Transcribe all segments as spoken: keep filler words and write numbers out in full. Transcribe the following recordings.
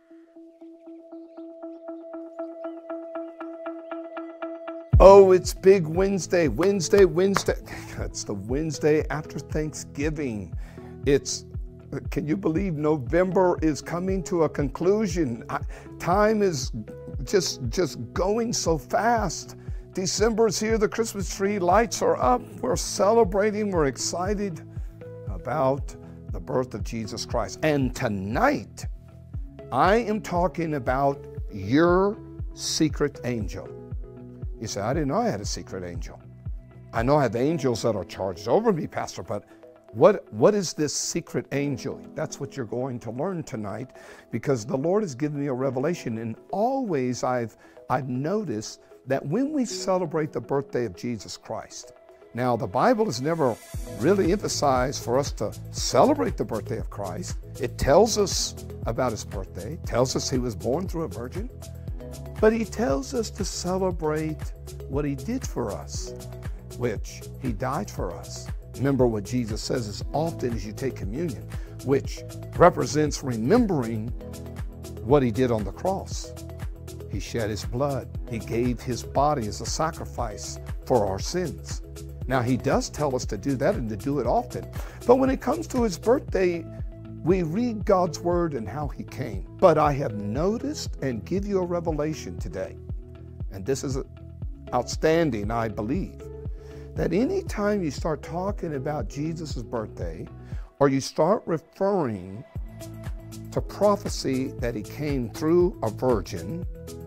Oh, it's Big Wednesday, Wednesday, Wednesday. It's the Wednesday after Thanksgiving. It's, can you believe November is coming to a conclusion? I, time is just, just going so fast. December's here, the Christmas tree lights are up. We're celebrating, we're excited about the birth of Jesus Christ. And tonight, I am talking about your secret angel. You say, I didn't know I had a secret angel. I know I have angels that are charged over me, Pastor, but what, what is this secret angel? That's what you're going to learn tonight, because the Lord has given me a revelation. And always I've, I've noticed that when we celebrate the birthday of Jesus Christ, now the Bible has never really emphasized for us to celebrate the birthday of Christ. It tells us about his birthday, tells us he was born through a virgin, but he tells us to celebrate what he did for us, which he died for us. Remember what Jesus says as often as you take communion, which represents remembering what he did on the cross. He shed his blood. He gave his body as a sacrifice for our sins. Now, he does tell us to do that and to do it often. But when it comes to his birthday, we read God's word and how he came. But I have noticed and give you a revelation today, and this is outstanding, I believe, that anytime you start talking about Jesus' birthday, or you start referring to prophecy that he came through a virgin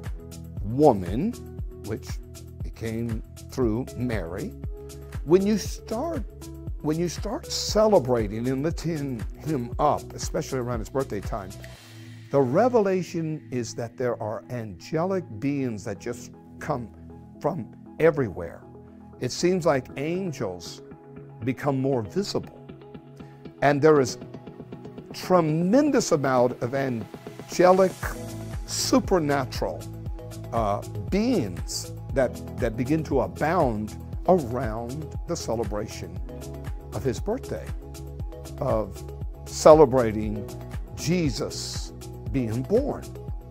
woman, which he came through Mary, when you start When you start celebrating and lifting him up, especially around his birthday time, the revelation is that there are angelic beings that just come from everywhere. It seems like angels become more visible. And there is tremendous amount of angelic, supernatural uh, beings that, that begin to abound around the celebration of his birthday, of celebrating Jesus being born.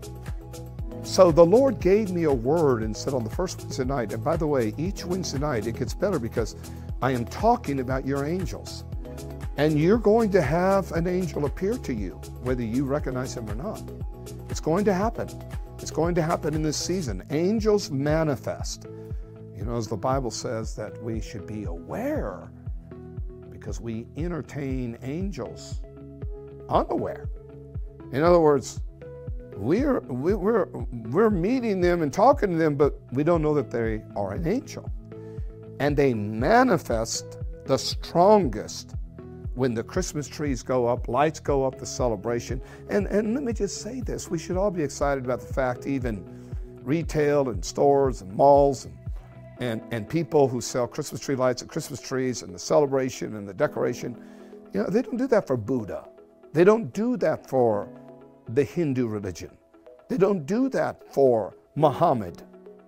So the Lord gave me a word and said on the first Wednesday night, and by the way, each Wednesday night it gets better because I am talking about your angels. And you're going to have an angel appear to you, whether you recognize him or not. It's going to happen. It's going to happen in this season. Angels manifest. You know, as the Bible says that we should be aware, because we entertain angels unaware. In other words, we're, we're, we're meeting them and talking to them, but we don't know that they are an angel. And they manifest the strongest when the Christmas trees go up, lights go up, the celebration. And, and let me just say this, we should all be excited about the fact even retail and stores and malls and And, and people who sell Christmas tree lights and Christmas trees and the celebration and the decoration, you know, they don't do that for Buddha. They don't do that for the Hindu religion. They don't do that for Muhammad.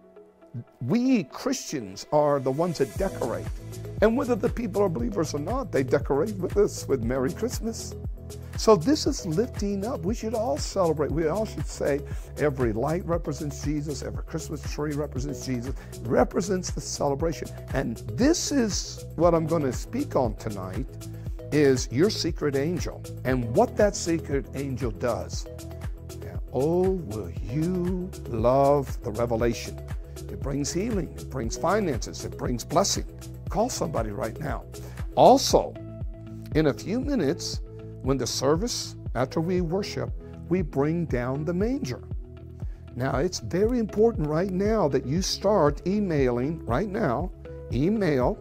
We Christians are the ones that decorate. And whether the people are believers or not, they decorate with us with Merry Christmas. So this is lifting up. We should all celebrate. We all should say every light represents Jesus, every Christmas tree represents Jesus, represents the celebration. And this is what I'm going to speak on tonight, is your secret angel and what that secret angel does. Yeah. Oh, will you love the revelation? It brings healing, it brings finances, it brings blessing. Call somebody right now. Also, in a few minutes, when the service, after we worship, we bring down the manger. Now, it's very important right now that you start emailing right now, email,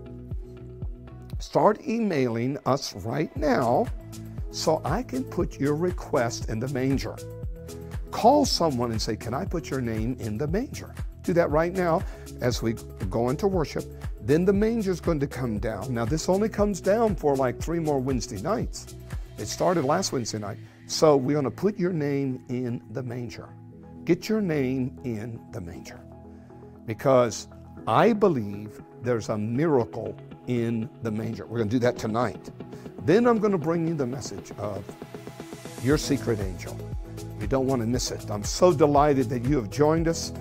start emailing us right now so I can put your request in the manger. Call someone and say, can I put your name in the manger? Do that right now as we go into worship. Then the manger is going to come down. Now, this only comes down for like three more Wednesday nights. It started last Wednesday night. So we're going to put your name in the manger. Get your name in the manger. Because I believe there's a miracle in the manger. We're going to do that tonight. Then I'm going to bring you the message of your secret angel. You don't want to miss it. I'm so delighted that you have joined us.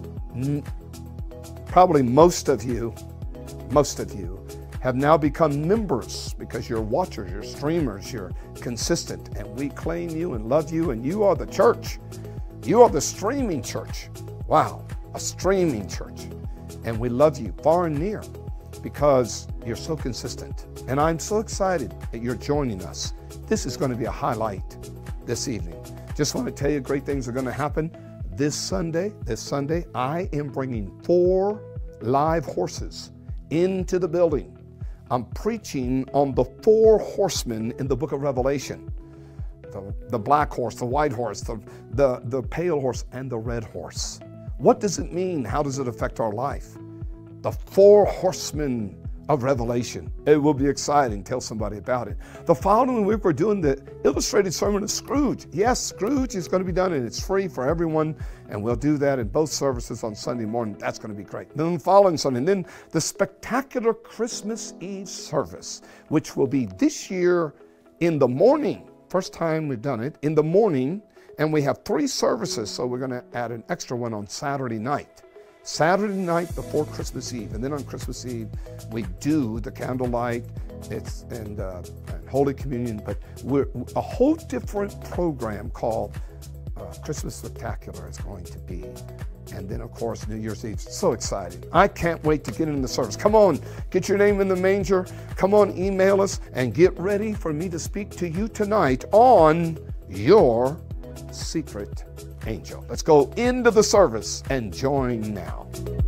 Probably most of you, most of you have now become members because you're watchers, you're streamers, you're consistent, and we claim you and love you, and you are the church. You are the streaming church. Wow, a streaming church. And we love you far and near because you're so consistent. And I'm so excited that you're joining us. This is going to be a highlight this evening. Just want to tell you great things are going to happen. This Sunday, this Sunday, I am bringing four live horses into the building. I'm preaching on the four horsemen in the book of Revelation. The, the black horse, the white horse, the, the, the pale horse, and the red horse. What does it mean? How does it affect our life? The four horsemen of Revelation. It will be exciting. Tell somebody about it. The following week, we're doing the illustrated sermon of Scrooge. Yes, Scrooge is going to be done, and it's free for everyone, and we'll do that in both services on Sunday morning. That's going to be great. Then the following Sunday, and then the spectacular Christmas Eve service, which will be this year in the morning. First time we've done it, in the morning, and we have three services, so we're going to add an extra one on Saturday night. Saturday night before Christmas Eve, and then on Christmas Eve we do the candlelight it's and, uh, and Holy Communion, but we're a whole different program called uh, Christmas Spectacular is going to be, and then of course New Year's Eve. So exciting. I can't wait to get in the service. Come on, get your name in the manger. Come on, email us and get ready for me to speak to you tonight on Your Secret Angel. Let's go into the service and join now.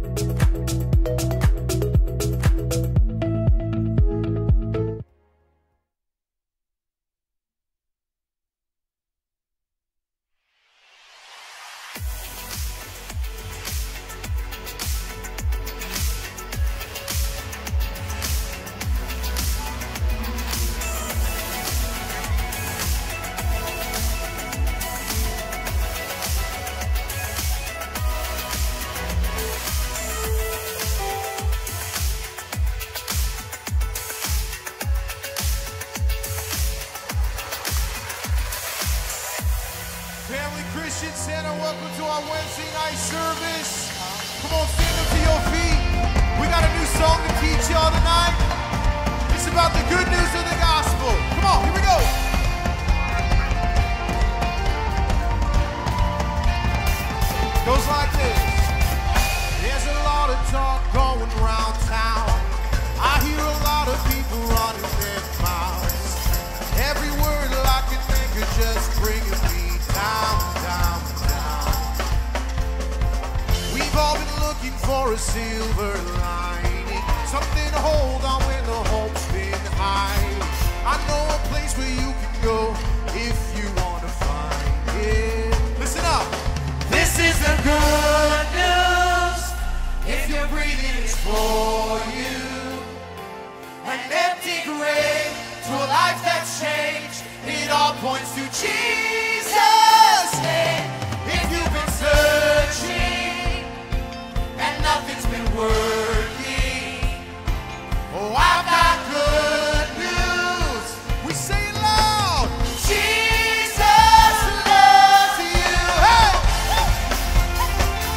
Family Christian Center, welcome to our Wednesday night service. Come on, stand up to your feet. We got a new song to teach y'all tonight. It's about the good news of the gospel. Come on, here we go. Goes like this. There's a lot of talk going around town. I hear a lot of people running their mouths. Every word I can think of just bringing me down, down, down. We've all been looking for a silver lining, something to hold on when the hope's been high. I know a place where you can go if you want to find it. Listen up. This is the good news. If you're breathing, it's for you. An empty grave to a life that's changed. It all points to Jesus' name. If you've been searching and nothing's been working, oh, I've got good news. We say it loud. Jesus loves you. Hey!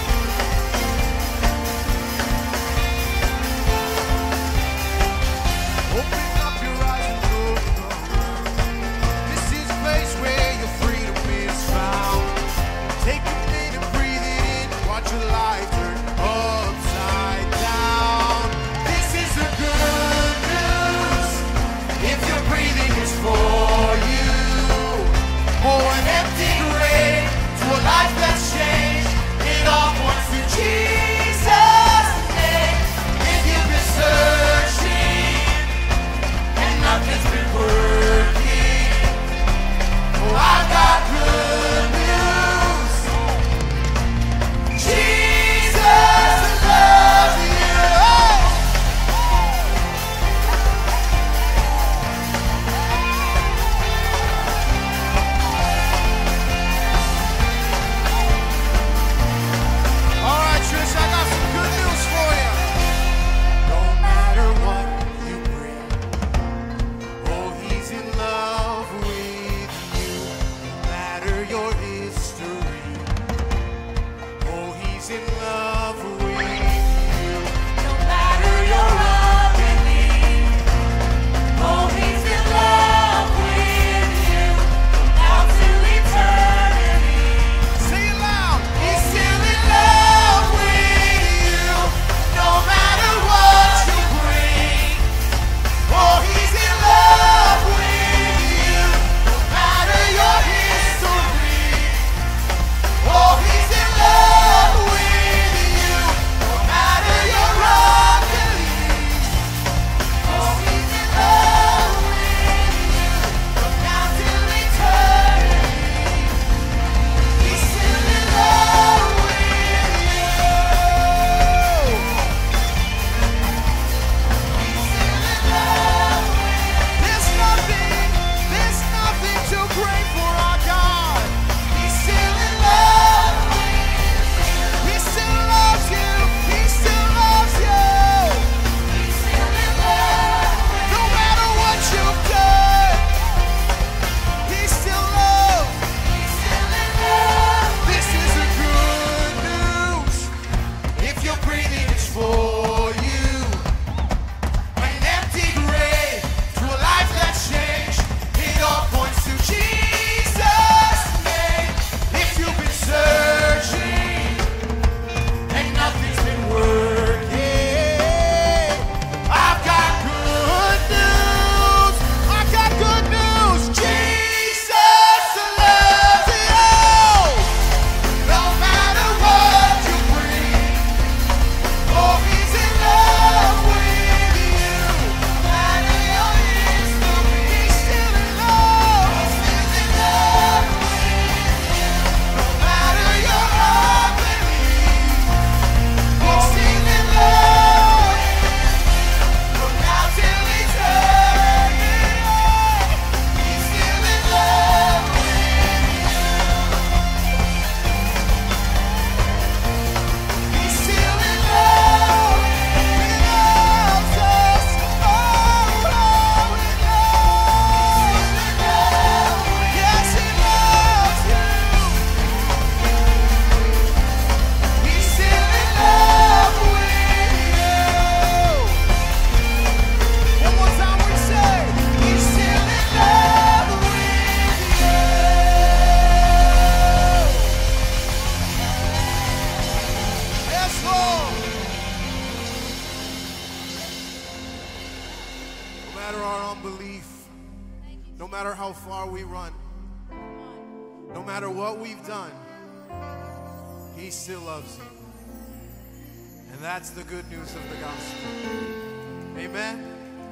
matter our unbelief, no matter how far we run, no matter what we've done, He still loves you. And that's the good news of the gospel. Amen.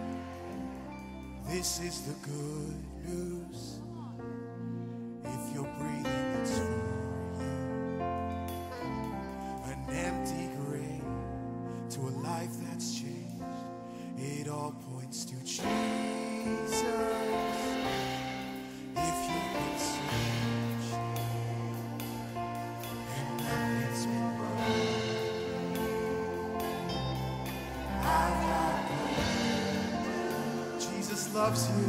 This is the good news. If you're breathing, it's for you. An empty grave to a life that's changed. It all points to Jesus. If you've been searched and nothing's been broken, I've got good. Jesus loves you.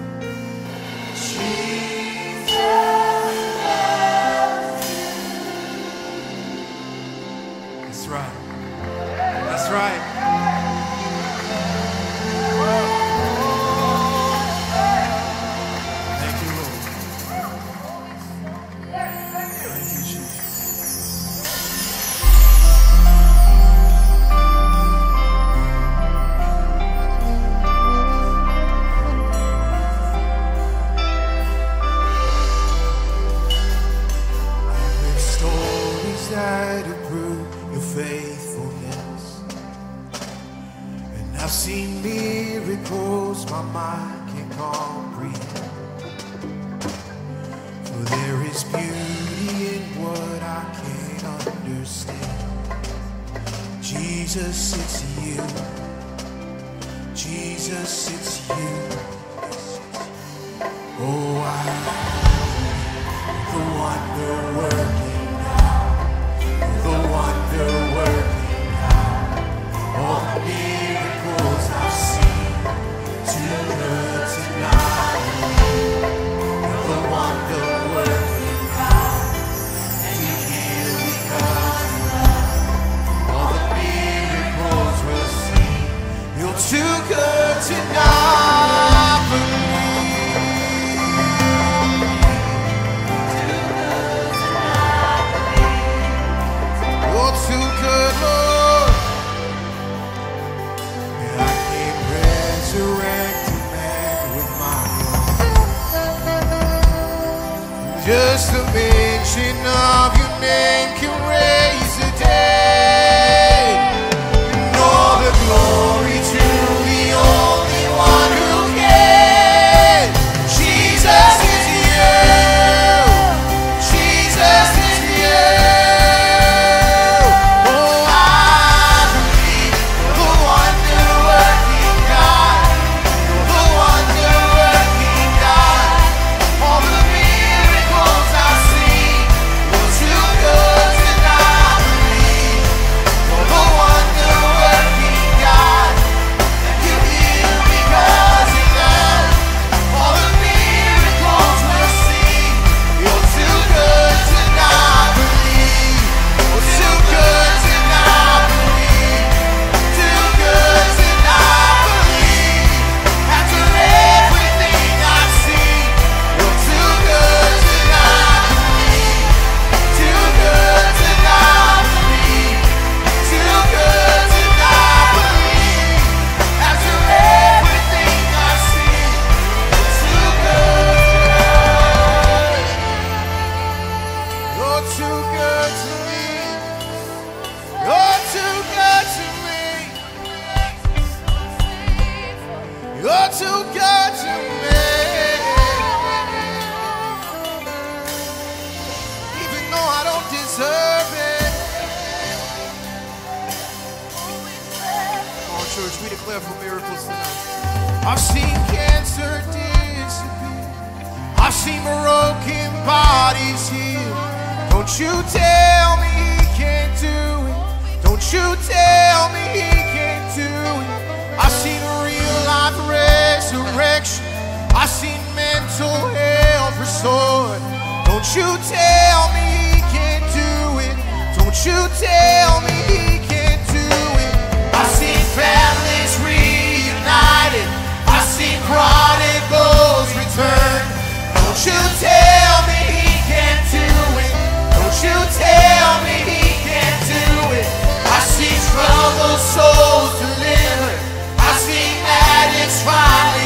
Jesus loves you. That's right. That's right. Thank you, Lord. Thank you, Jesus. I've stories that prove your faithfulness, and I've seen miracles my mind can't comprehend. For there is beauty in what I can't understand. Jesus, it's you. Jesus, it's you. Oh, I the wonder working God, the wonder working God. All the miracles I've seen, too good to not believe. The wonder working God, and you heal because you love. All the miracles we'll see, you're too good to not believe. You're too good, Lord. And I can't resurrect a man with my own. Just the mention of your name can raise the dead. And all the glory to the only one who can. Jesus is you. Jesus is you. Oh, I believe the wonder-working God, the wonder-working God. All the miracles I've seen were too good to not believe. You're the wonder-working God, and you heal because you love. All the miracles we'll see, you're too good to not believe. You're too good to not believe. Too good to not believe. After everything I've seen, you're too good to not believe. Too good to not believe. Too good to not believe. After everything I've seen, you're too good. You're too good to me. You're too good to me. You're too good to me. Even though I don't deserve it. Come on, church, we declare for miracles tonight. I've seen cancer disappear. I've seen broken bodies healed. Don't you tell me He can't do it. Don't you tell me He can't do it. I've seen real life resurrection. I've seen mental health restored. Don't you tell me He can't do it. Don't you tell me He can't do it. I've seen families reunited. I've seen prodigals return. Don't you tell me He can't do it. Don't you tell me He can't do it. I see troubled souls delivered. I see addicts finally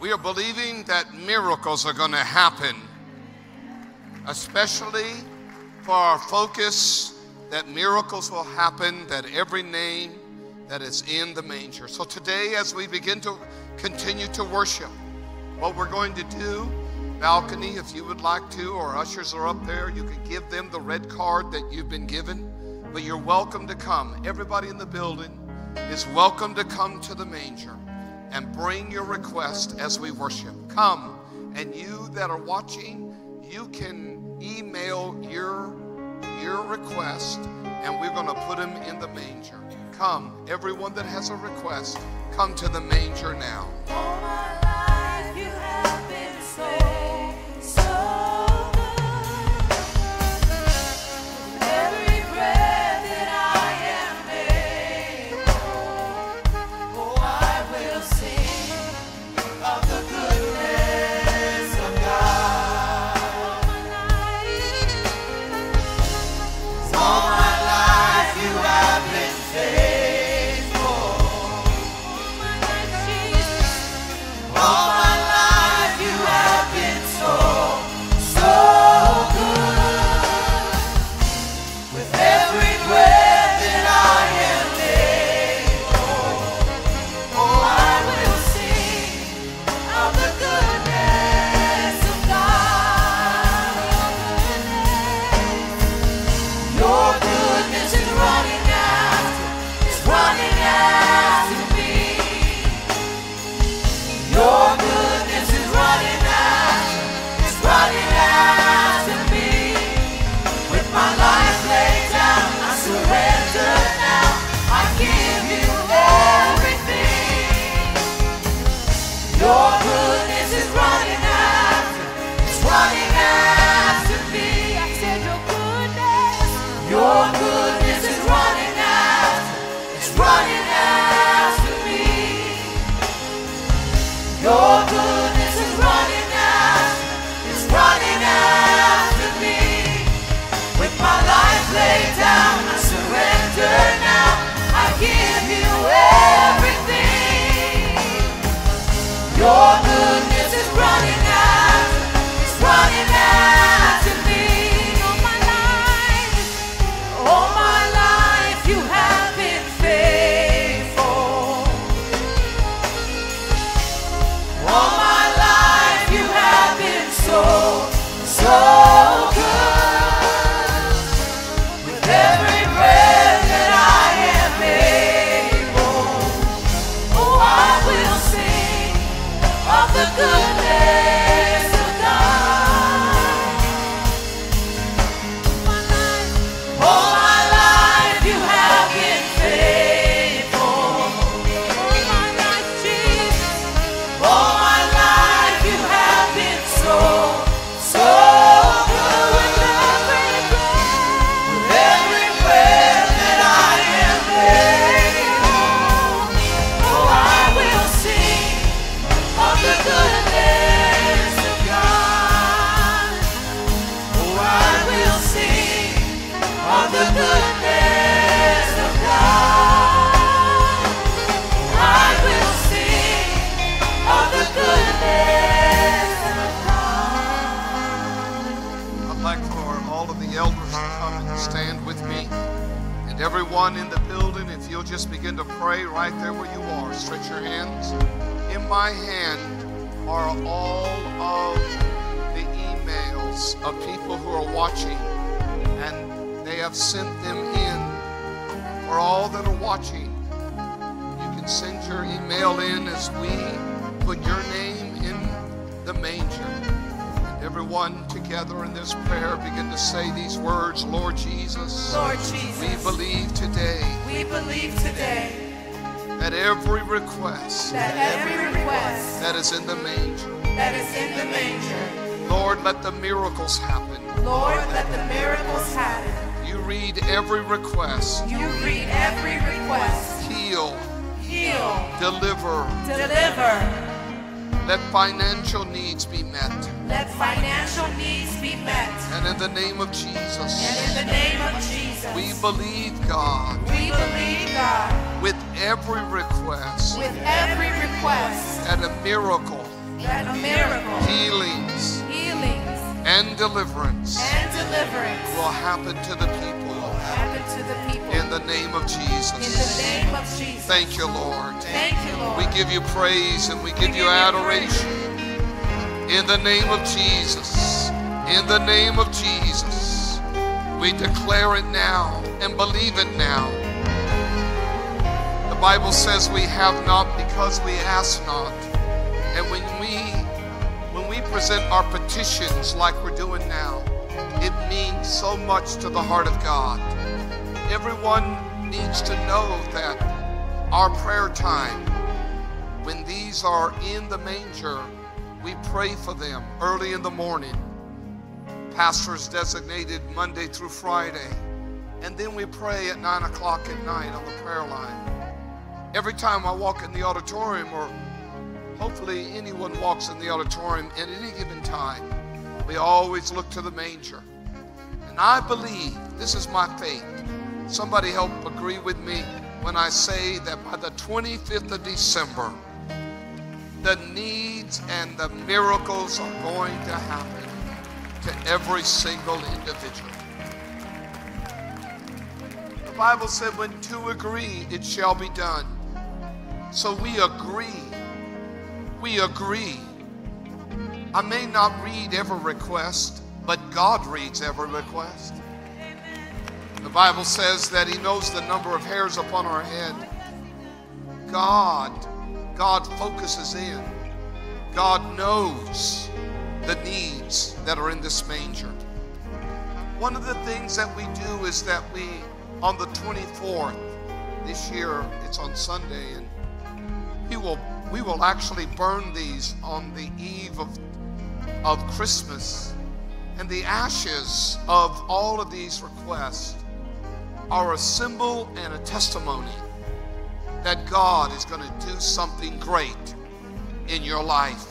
We are believing that miracles are going to happen, especially for our focus, that miracles will happen, that every name that is in the manger. So today, as we begin to continue to worship, what we're going to do, balcony, if you would like to, or ushers are up there, you can give them the red card that you've been given, but you're welcome to come. Everybody in the building is welcome to come to the manger and bring your request as we worship. Come, and you that are watching, you can email your, your request, and we're going to put them in the manger. Come, everyone that has a request, come to the manger now. All my life you have been so, so good. Every breath that I am able, oh, I will sing of the goodness of God. All my life you have been faithful. All my life you have been so, so good. With every breath that I am able, oh, I will sing of the goodness of God. Your goodness is running after, is running after me. Your goodness is running after, is running after me. With my life laid down, I surrender now. I give you everything. Your goodness is running after, is running after me. I said your goodness. Your goodness is running after, is running after me. Your goodness is running after, is running after me. With my life laid down, I surrender now. I give you everything. Your goodness is running after, is running after me. All my life, all my life you have been faithful. All my life you have been so, so good. With every breath that I am able, oh, I will sing of the goodness of God. All my life you have been faithful. All my life, Jesus. All my life you have been so, so good. With every breath, with every breath that I am able, oh, I will sing of the goodness of God. Oh, I will sing of the goodness of God. Oh, I will sing of the goodness of God. I'd like for all of the elders to come and stand with me. And everyone in the building, if you'll just begin to pray right there where you are, stretch your hands. In my hand are all of the emails of people who are watching, and they have sent them in. For all that are watching, you can send your email in as we put your name in the manger. And everyone together in this prayer begin to say these words: Lord Jesus, Lord Jesus, we believe today we believe today that every request that every request that is in the manger, that is in the manger, Lord, let the miracles happen. Lord, let the miracles happen. You read every request. You read every request. Heal, Heal, deliver. deliver. Let financial needs be met. Let financial needs be met. And in the name of And Jesus, in the name of Jesus, we believe, God, we believe, God, with every request with every request that a miracle that a miracle, healings, healings, and deliverance and deliverance will happen to the people happen to the people in the name of Jesus. in the name of Jesus. Thank you, Lord. Thank you, Lord. We give you praise and we give give you you adoration. In the name of Jesus. In the name of Jesus. We declare it now and believe it now. The Bible says we have not because we ask not. And when we when we present our petitions like we're doing now, it means so much to the heart of God. Everyone needs to know that our prayer time, when these are in the manger, we pray for them early in the morning. Pastors designated Monday through Friday. And then we pray at nine o'clock at night on the prayer line. Every time I walk in the auditorium, or hopefully anyone walks in the auditorium at any given time, we always look to the manger. And I believe, this is my faith, somebody help agree with me when I say that by the twenty-fifth of December, the needs and the miracles are going to happen to every single individual. The Bible said when two agree, it shall be done. So we agree. We agree. I may not read every request, but God reads every request. The Bible says that He knows the number of hairs upon our head. God, God focuses in. God knows the needs that are in this manger. One of the things that we do is that we, on the twenty-fourth, this year, it's on Sunday, and we will we will actually burn these on the eve of, of Christmas. And the ashes of all of these requests are a symbol and a testimony that God is going to do something great in your life.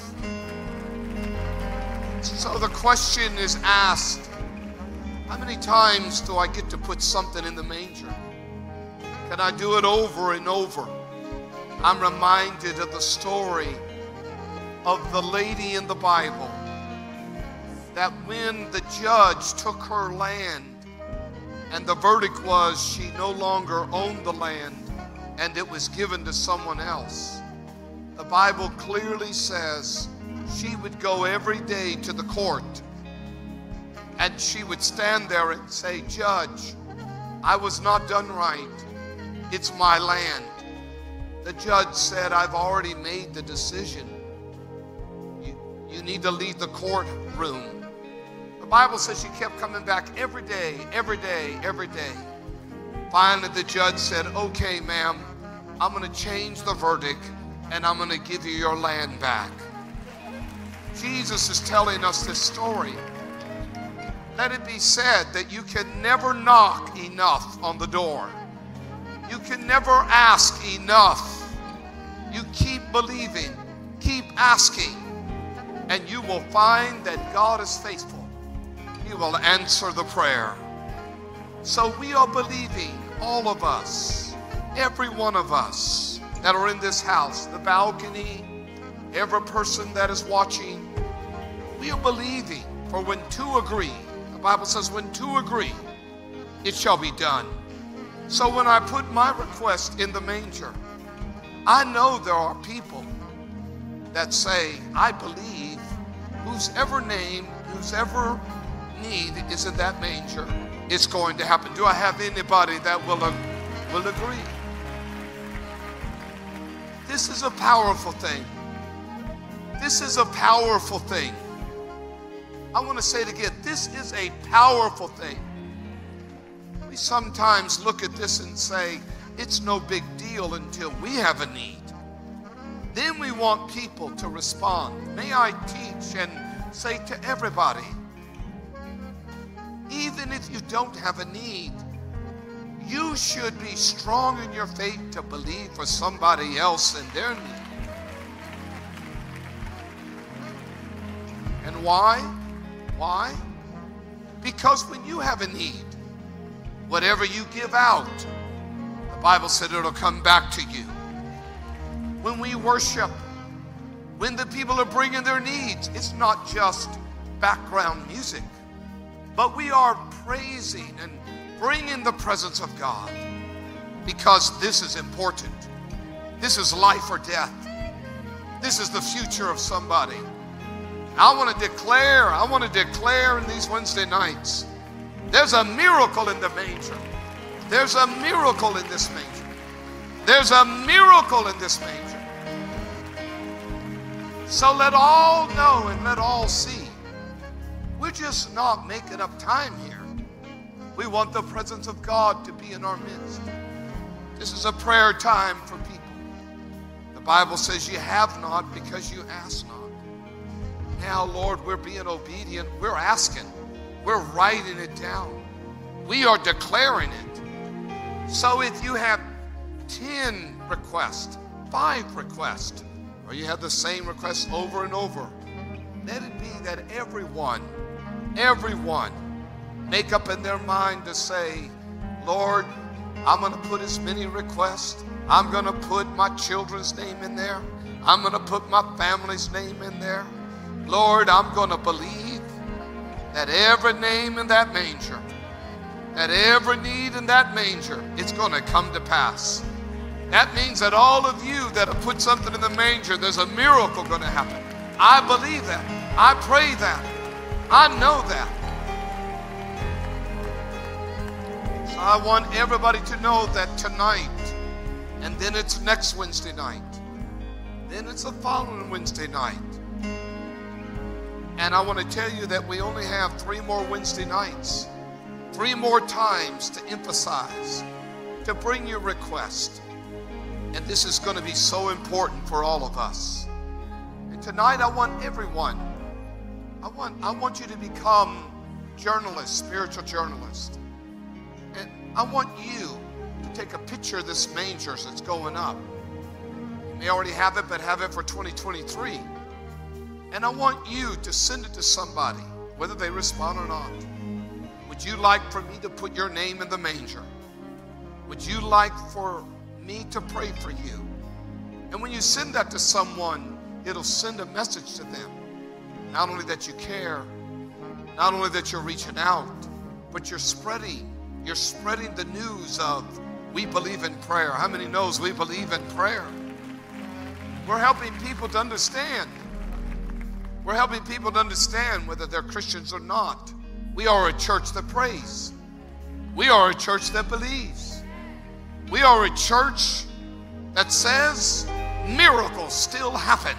So the question is asked, how many times do I get to put something in the manger? Can I do it over and over? I'm reminded of the story of the lady in the Bible, that when the judge took her land and the verdict was she no longer owned the land and it was given to someone else, the Bible clearly says she would go every day to the court and she would stand there and say, "Judge, I was not done right. It's my land." The judge said, "I've already made the decision. You, you need to leave the courtroom." The Bible says she kept coming back every day, every day, every day. Finally, the judge said, "Okay, ma'am, I'm going to change the verdict and I'm going to give you your land back." Jesus is telling us this story. Let it be said that you can never knock enough on the door. You can never ask enough. You keep believing, keep asking, and you will find that God is faithful. He will answer the prayer. So we are believing, all of us, every one of us that are in this house, the balcony, every person that is watching, we are believing for when two agree. The Bible says when two agree, it shall be done. So when I put my request in the manger, I know there are people that say, "I believe whose ever name, whose ever need is in that manger, it's going to happen." Do I have anybody that will, uh, will agree? This is a powerful thing. This is a powerful thing. I want to say it again. This is a powerful thing. We sometimes look at this and say, it's no big deal until we have a need. Then we want people to respond. May I teach and say to everybody, even if you don't have a need, you should be strong in your faith to believe for somebody else in their need. And why? Why? Because when you have a need, whatever you give out, the Bible said it'll come back to you. When we worship, when the people are bringing their needs, it's not just background music, but we are praising and bringing the presence of God, because this is important. This is life or death. This is the future of somebody. I want to declare, I want to declare in these Wednesday nights, there's a miracle in the manger. There's a miracle in this manger. There's a miracle in this manger. So let all know and let all see. We're just not making up time here. We want the presence of God to be in our midst. This is a prayer time for people. The Bible says you have not because you ask not. Now, Lord, we're being obedient. We're asking. We're writing it down. We are declaring it. So if you have ten requests, five requests, or you have the same requests over and over, let it be that everyone, everyone make up in their mind to say, Lord, I'm going to put as many requests. I'm going to put my children's name in there. I'm going to put my family's name in there. Lord, I'm going to believe that every name in that manger, that every need in that manger, it's going to come to pass. That means that all of you that have put something in the manger, there's a miracle going to happen. I believe that. I pray that. I know that. So I want everybody to know that tonight, and then it's next Wednesday night, then it's the following Wednesday night. And I want to tell you that we only have three more Wednesday nights, three more times to emphasize, to bring your request. And this is going to be so important for all of us. And tonight I want everyone, I want, I want you to become journalists, spiritual journalists. And I want you to take a picture of this manger that's going up. You may already have it, but have it for twenty twenty-three. And I want you to send it to somebody, whether they respond or not. Would you like for me to put your name in the manger? Would you like for me to pray for you? And when you send that to someone, it'll send a message to them. Not only that you care, not only that you're reaching out, but you're spreading, you're spreading the news of we believe in prayer. How many knows we believe in prayer? We're helping people to understand. We're helping people to understand whether they're Christians or not. We are a church that prays. We are a church that believes. We are a church that says miracles still happen.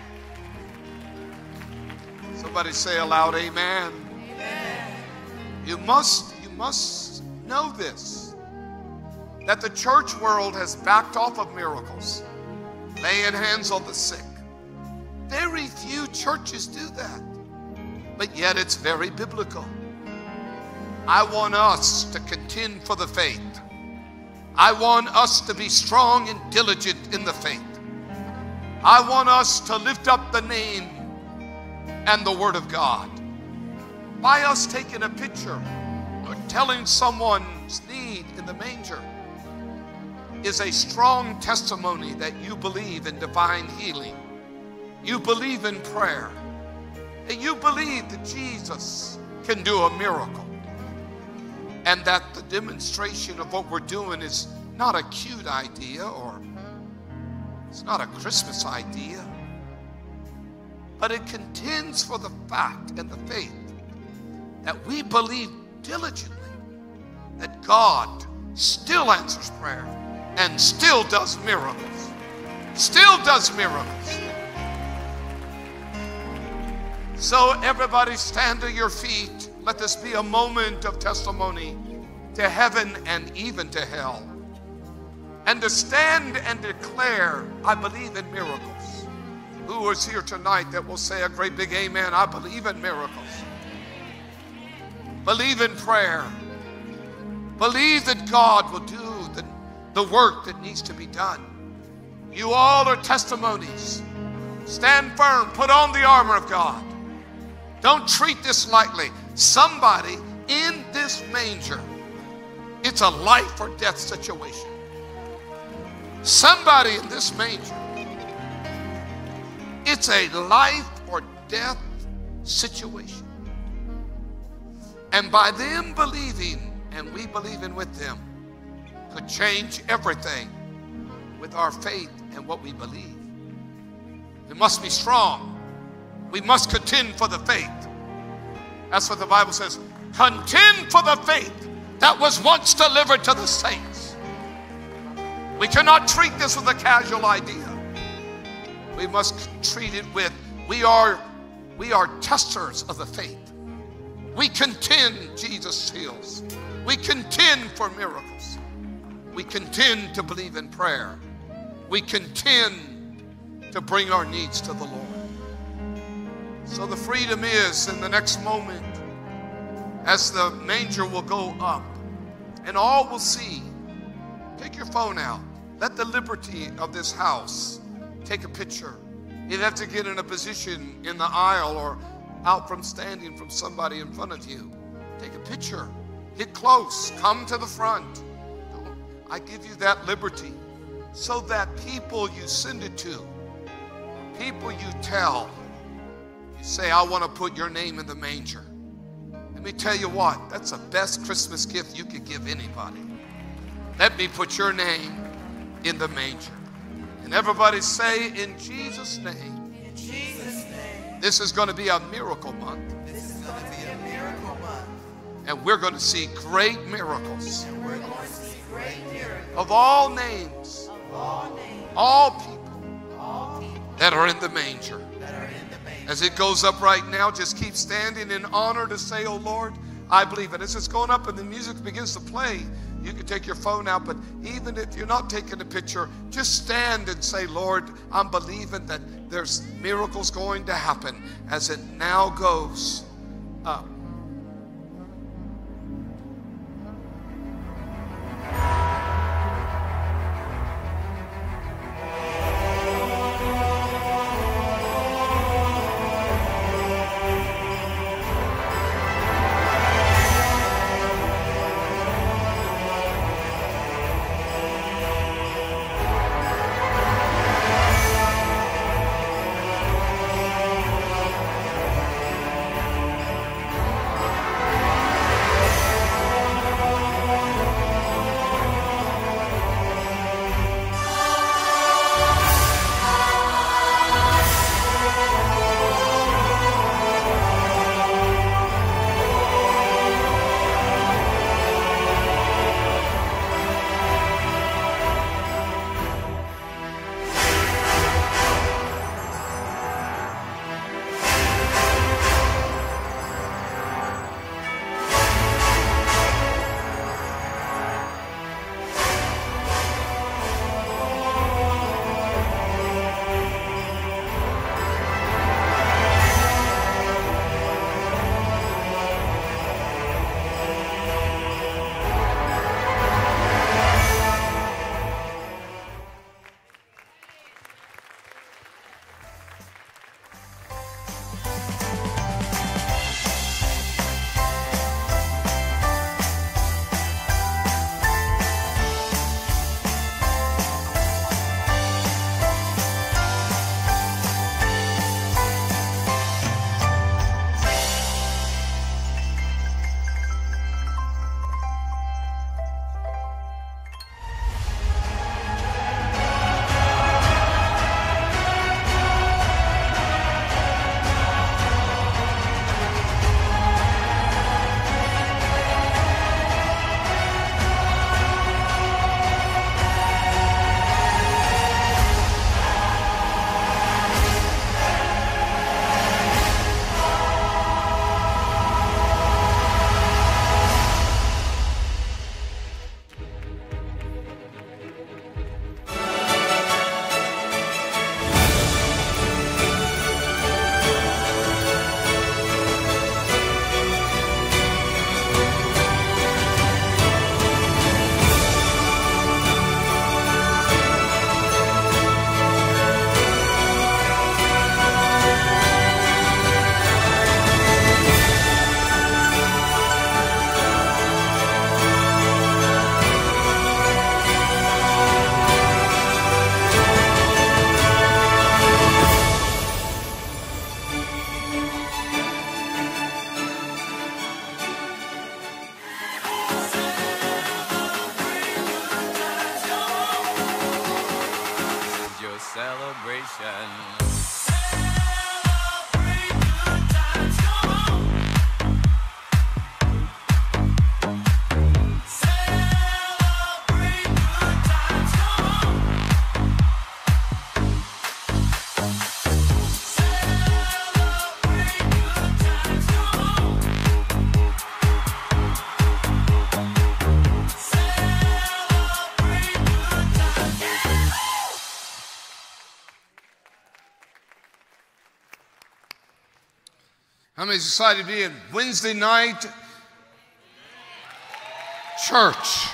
Somebody say aloud, amen. Amen. You must, you must know this, that the church world has backed off of miracles, laying hands on the sick. Very few churches do that, but yet it's very biblical. I want us to contend for the faith. I want us to be strong and diligent in the faith. I want us to lift up the name and the word of God. By us taking a picture or telling someone's need in the manger is a strong testimony that you believe in divine healing. You believe in prayer. And you believe that Jesus can do a miracle. And that the demonstration of what we're doing is not a cute idea, or it's not a Christmas idea, but it contends for the fact and the faith that we believe diligently that God still answers prayer and still does miracles. Still does miracles. So everybody stand to your feet. Let this be a moment of testimony to heaven and even to hell. And to stand and declare, I believe in miracles. Who is here tonight that will say a great big amen? I believe in miracles. Believe in prayer. Believe that God will do the, the work that needs to be done. You all are testimonies. Stand firm. Put on the armor of God. Don't treat this lightly. Somebody in this manger, it's a life or death situation. Somebody in this manger, It's a life or death situation. And by them believing, and we believing with them, could change everything with our faith and what we believe. We must be strong. We must contend for the faith. That's what the Bible says. Contend for the faith that was once delivered to the saints. We cannot treat this with a casual idea. We must treat it with, we are, we are testers of the faith. We contend, Jesus heals. We contend for miracles. We contend to believe in prayer. We contend to bring our needs to the Lord. So the freedom is in the next moment, as the manger will go up and all will see. Take your phone out. Let the liberty of this house take a picture. You'd have to get in a position in the aisle or out from standing from somebody in front of you. Take a picture. Get close. Come to the front. I give you that liberty so that people you send it to, people you tell, you say, I want to put your name in the manger. Let me tell you what, that's the best Christmas gift you could give anybody. Let me put your name in the manger. And everybody say, in Jesus' name. In Jesus' name. This is going to be a miracle month. This is going to be a miracle month. And we're going to see great miracles. And we're going to see great miracles. Of all names. Of all names. All people. All people. That are in the manger. That are in the manger. As it goes up right now, just keep standing in honor to say, oh Lord, I believe it. As it's going up and the music begins to play, you can take your phone out, but even if you're not taking a picture, just stand and say, Lord, I'm believing that there's miracles going to happen as it now goes up. celebration. Celebrate good times, come on. Celebrate good times, come on. Celebrate good times, come on. Celebrate good times, yeah. How many is excited to be in Wednesday night church?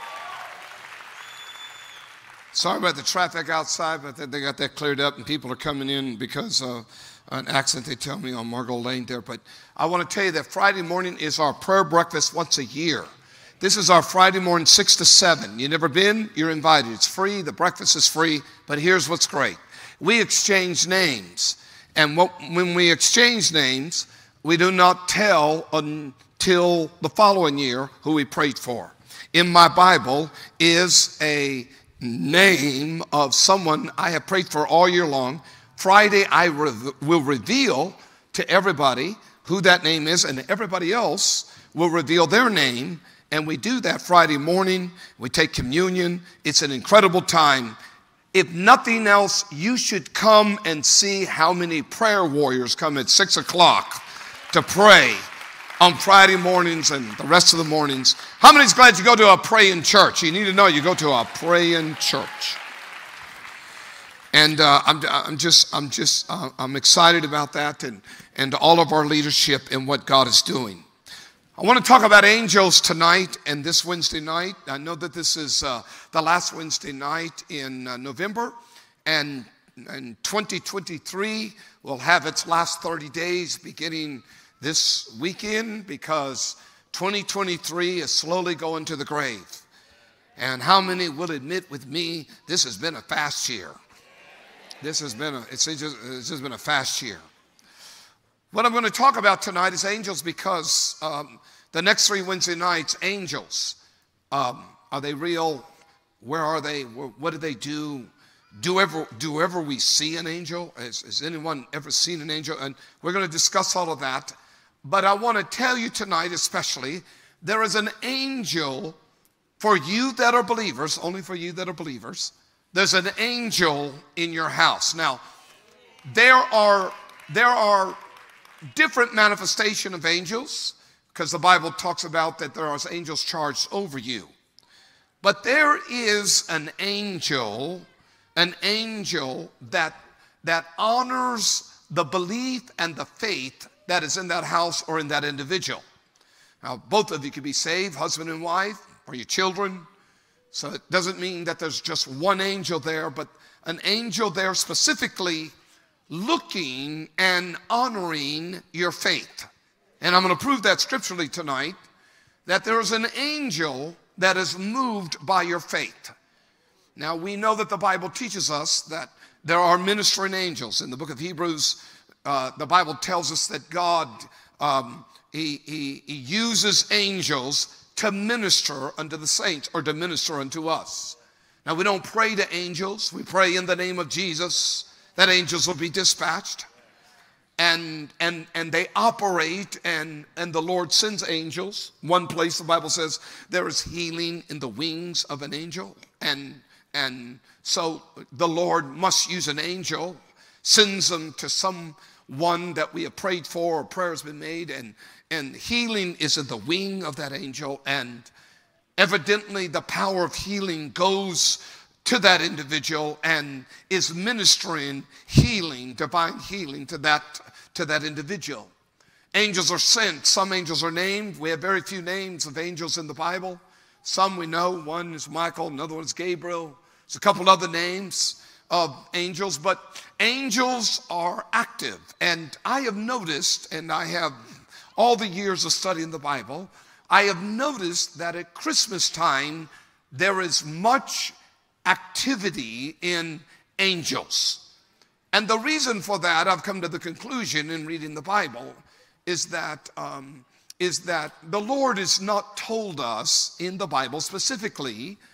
Sorry about the traffic outside, but they got that cleared up and people are coming in because of an accident, they tell me, on Margot Lane there. But I want to tell you that Friday morning is our prayer breakfast once a year. This is our Friday morning, six to seven. You never been? You're invited. It's free. The breakfast is free. But here's what's great. We exchange names. And what, when we exchange names, we do not tell until the following year who we prayed for. In my Bible is a name of someone I have prayed for all year long. Friday, I re- will reveal to everybody who that name is, and everybody else will reveal their name. And we do that Friday morning. We take communion. It's an incredible time. If nothing else, you should come and see how many prayer warriors come at six o'clock to pray on Friday mornings and the rest of the mornings. How many is glad you go to a praying church? You need to know you go to a praying church. And uh, I'm, I'm just, I'm just, uh, I'm excited about that, and and all of our leadership and what God is doing. I want to talk about angels tonight and this Wednesday night. I know that this is uh, the last Wednesday night in uh, November, and, and twenty twenty-three will have its last thirty days beginning this weekend, because twenty twenty-three is slowly going to the grave. And how many will admit with me, this has been a fast year? This has been a, it's just, it's just been a fast year. What I'm going to talk about tonight is angels, because um, the next three Wednesday nights, angels, um, are they real? Where are they? What do they do? Do ever, do ever we see an angel? Has, has anyone ever seen an angel? And we're going to discuss all of that. But I want to tell you tonight especially, there is an angel for you that are believers, only for you that are believers. There's an angel in your house. Now, there are, there are different manifestation of angels, because the Bible talks about that there are angels charged over you. But there is an angel, an angel that, that honors the belief and the faith that is in that house or in that individual. Now, both of you could be saved, husband and wife, or your children. So it doesn't mean that there's just one angel there, but an angel there specifically looking and honoring your faith. And I'm going to prove that scripturally tonight, that there is an angel that is moved by your faith. Now, we know that the Bible teaches us that there are ministering angels. In the book of Hebrews, uh, the Bible tells us that God, um, he, he, he uses angels to minister unto the saints, or to minister unto us. Now, we don't pray to angels. We pray in the name of Jesus that angels will be dispatched. And, and, and they operate, and, and the Lord sends angels. One place the Bible says there is healing in the wings of an angel. And, and so the Lord must use an angel, sends them to someone that we have prayed for, or prayer has been made, and, and healing is in the wing of that angel. And evidently the power of healing goes to that individual and is ministering healing, divine healing to that, to that individual. Angels are sent. Some angels are named. We have very few names of angels in the Bible. Some we know. One is Michael, another one is Gabriel. There's a couple other names of angels, but angels are active. And I have noticed, and I have all the years of studying the Bible, I have noticed that at Christmas time, there is much activity in angels. And the reason for that, I've come to the conclusion in reading the Bible, is that, um, is that the Lord has not told us in the Bible specifically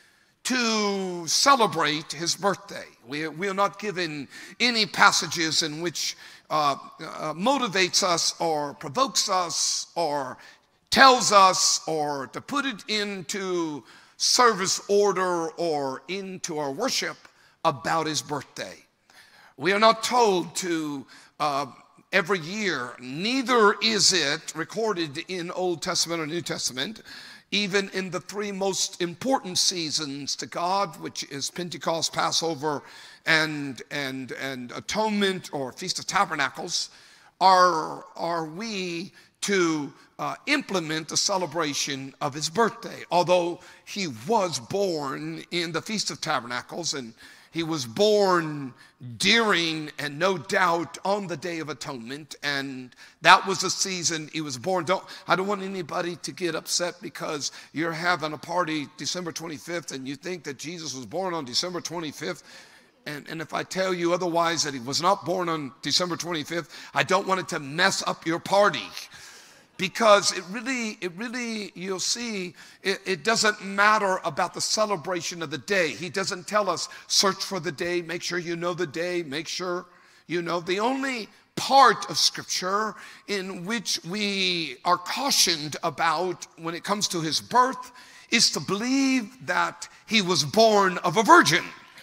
to celebrate his birthday. We, we are not given any passages in which uh, uh, motivates us or provokes us or tells us or to put it into service order or into our worship about his birthday. We are not told to uh, every year, neither is it recorded in Old Testament or New Testament, even in the three most important seasons to God, which is Pentecost, Passover, and, and, and Atonement or Feast of Tabernacles, are, are we to uh, implement the celebration of his birthday. Although he was born in the Feast of Tabernacles, and he was born during and no doubt on the Day of Atonement, and that was the season he was born. Don't, I don't want anybody to get upset because you're having a party December twenty-fifth and you think that Jesus was born on December twenty-fifth. And, and if I tell you otherwise that he was not born on December twenty-fifth, I don't want it to mess up your party. Because it really, it really, you'll see, it, it doesn't matter about the celebration of the day. He doesn't tell us, search for the day, make sure you know the day, make sure you know. The only part of Scripture in which we are cautioned about when it comes to his birth is to believe that he was born of a virgin.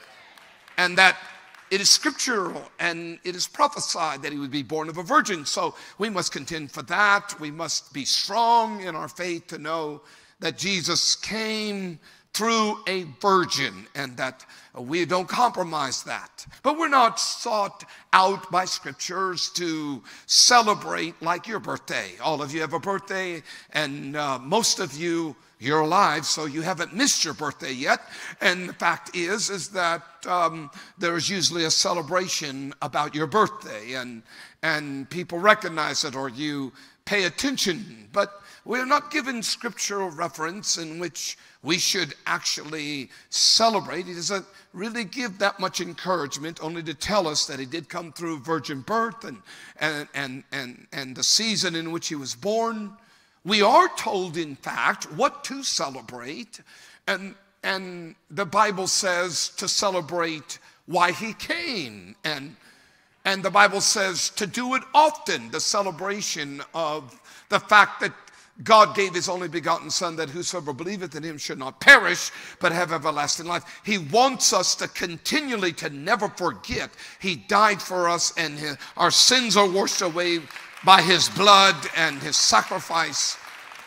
And that it is scriptural and it is prophesied that he would be born of a virgin. So we must contend for that. We must be strong in our faith to know that Jesus came through a virgin and that we don't compromise that. But we're not sought out by scriptures to celebrate like your birthday. All of you have a birthday, and uh, most of you, you're alive, so you haven't missed your birthday yet. And the fact is, is that um, there's usually a celebration about your birthday, and, and people recognize it or you pay attention. But we're not given scriptural reference in which we should actually celebrate. He doesn't really give that much encouragement, only to tell us that he did come through virgin birth and, and, and, and, and the season in which he was born. We are told, in fact, what to celebrate, and, and the Bible says to celebrate why he came, and, and the Bible says to do it often, the celebration of the fact that God gave his only begotten Son, that whosoever believeth in him should not perish, but have everlasting life. He wants us to continually, to never forget, he died for us, and his, our sins are washed away by his blood and his sacrifice.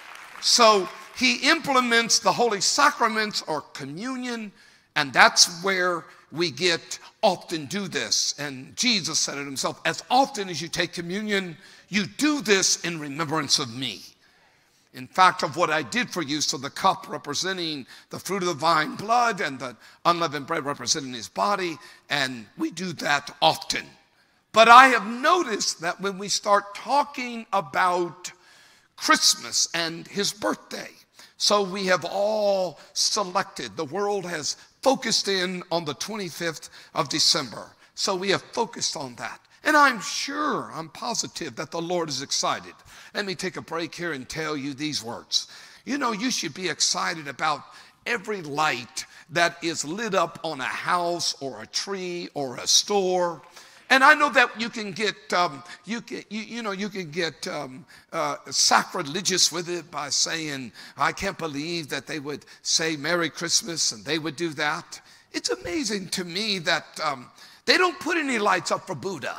So he implements the holy sacraments or communion, and that's where we get often do this. And Jesus said it himself, as often as you take communion, you do this in remembrance of me. In fact, of what I did for you. So the cup representing the fruit of the vine, blood, and the unleavened bread representing his body, and we do that often. But I have noticed that when we start talking about Christmas and his birthday, so we have all selected, the world has focused in on the twenty-fifth of December. So we have focused on that. And I'm sure, I'm positive that the Lord is excited. Let me take a break here and tell you these words. You know, you should be excited about every light that is lit up on a house or a tree or a store. And I know that you can get, um, you, can, you, you know, you can get um, uh, sacrilegious with it by saying, I can't believe that they would say Merry Christmas and they would do that. It's amazing to me that um, they don't put any lights up for Buddha.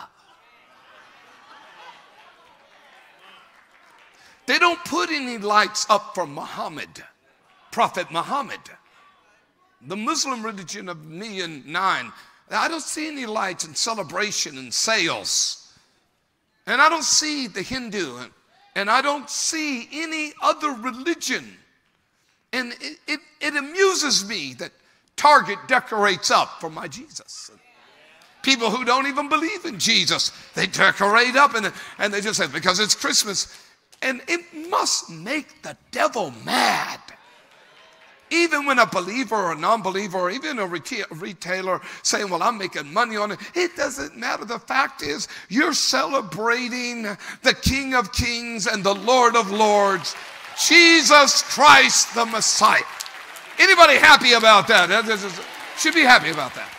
They don't put any lights up for Muhammad, Prophet Muhammad. The Muslim religion of million nine, I don't see any lights and celebration and sales. And I don't see the Hindu, and, and I don't see any other religion. And it, it, it amuses me that Target decorates up for my Jesus. People who don't even believe in Jesus, they decorate up and, and they just say, because it's Christmas. And it must make the devil mad. Even when a believer or a non-believer or even a retailer saying, well, I'm making money on it, it doesn't matter. The fact is, you're celebrating the King of Kings and the Lord of Lords, Jesus Christ the Messiah. Anybody happy about that? That is, should be happy about that.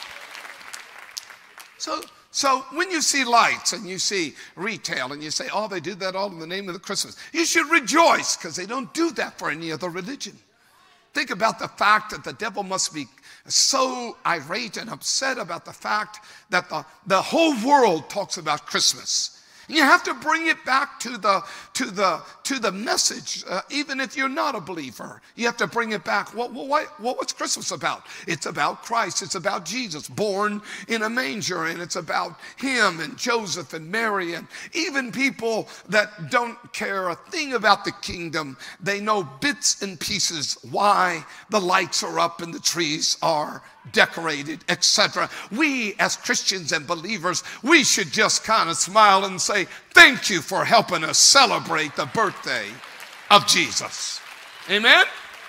So, so when you see lights and you see retail and you say, oh, they do that all in the name of the Christmas, you should rejoice because they don't do that for any other religion. Think about the fact that the devil must be so irate and upset about the fact that the, the whole world talks about Christmas. And you have to bring it back to the, to the, to the message, uh, even if you're not a believer. You have to bring it back. What, what, what, what's Christmas about? It's about Christ. It's about Jesus, born in a manger. And it's about him and Joseph and Mary. And even people that don't care a thing about the kingdom, they know bits and pieces why the lights are up and the trees are decorated, et cetera. We as Christians and believers, we should just kind of smile and say, thank you for helping us celebrate the birthday of Jesus. Amen?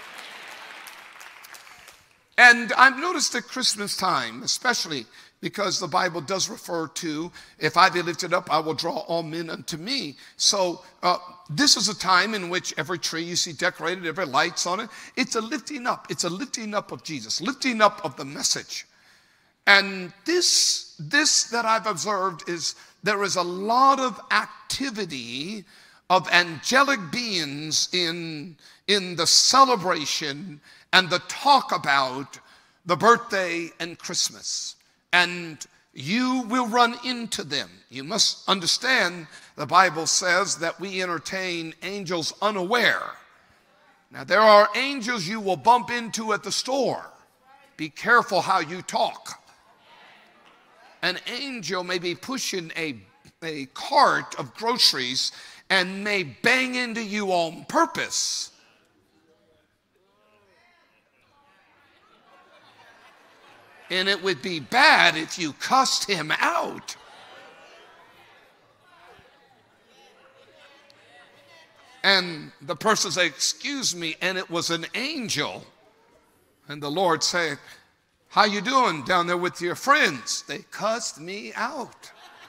And I've noticed at Christmas time, especially because the Bible does refer to, if I be lifted up, I will draw all men unto me. So uh, this is a time in which every tree you see decorated, every light's on it. It's a lifting up. It's a lifting up of Jesus, lifting up of the message. And this, this that I've observed is there is a lot of activity of angelic beings in, in the celebration and the talk about the birthday and Christmas. And you will run into them. You must understand the Bible says that we entertain angels unaware. Now there are angels you will bump into at the store. Be careful how you talk. An angel may be pushing a, a cart of groceries and may bang into you on purpose. And it would be bad if you cussed him out. And the person said, excuse me, and it was an angel. And the Lord said, how you doing down there with your friends? They cussed me out.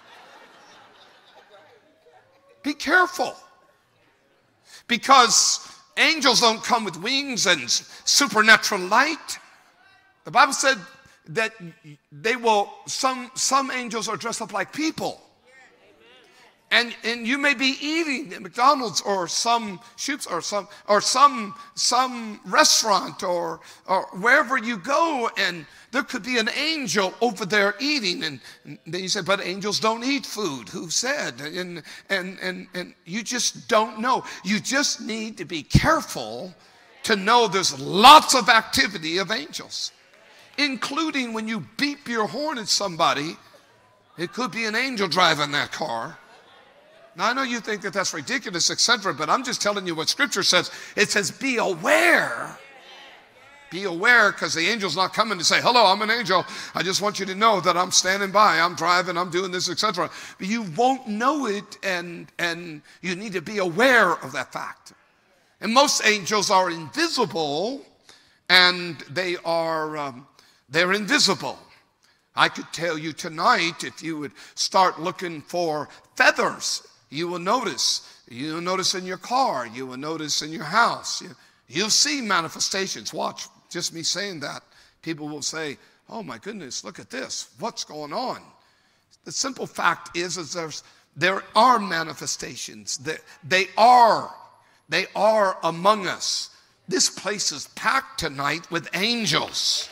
Be careful. Because angels don't come with wings and supernatural light. The Bible said that they will, some, some angels are dressed up like people. And, and you may be eating at McDonald's or some shops or some or some some restaurant or or wherever you go, and there could be an angel over there eating, and, and then you say, but angels don't eat food. Who said? And and and and you just don't know. You just need to be careful to know there's lots of activity of angels, including when you beep your horn at somebody. It could be an angel driving that car. Now, I know you think that that's ridiculous, et cetera, but I'm just telling you what Scripture says. It says, be aware. Be aware, because the angel's not coming to say, hello, I'm an angel. I just want you to know that I'm standing by. I'm driving. I'm doing this, et cetera. But you won't know it, and, and you need to be aware of that fact. And most angels are invisible, and they are um, they're invisible. I could tell you tonight, if you would start looking for feathers, you will notice. You'll notice in your car. You will notice in your house. You, you'll see manifestations. Watch, just me saying that. People will say, oh my goodness, look at this. What's going on? The simple fact is, is there's, there are manifestations. They, they are. They are among us. This place is packed tonight with angels.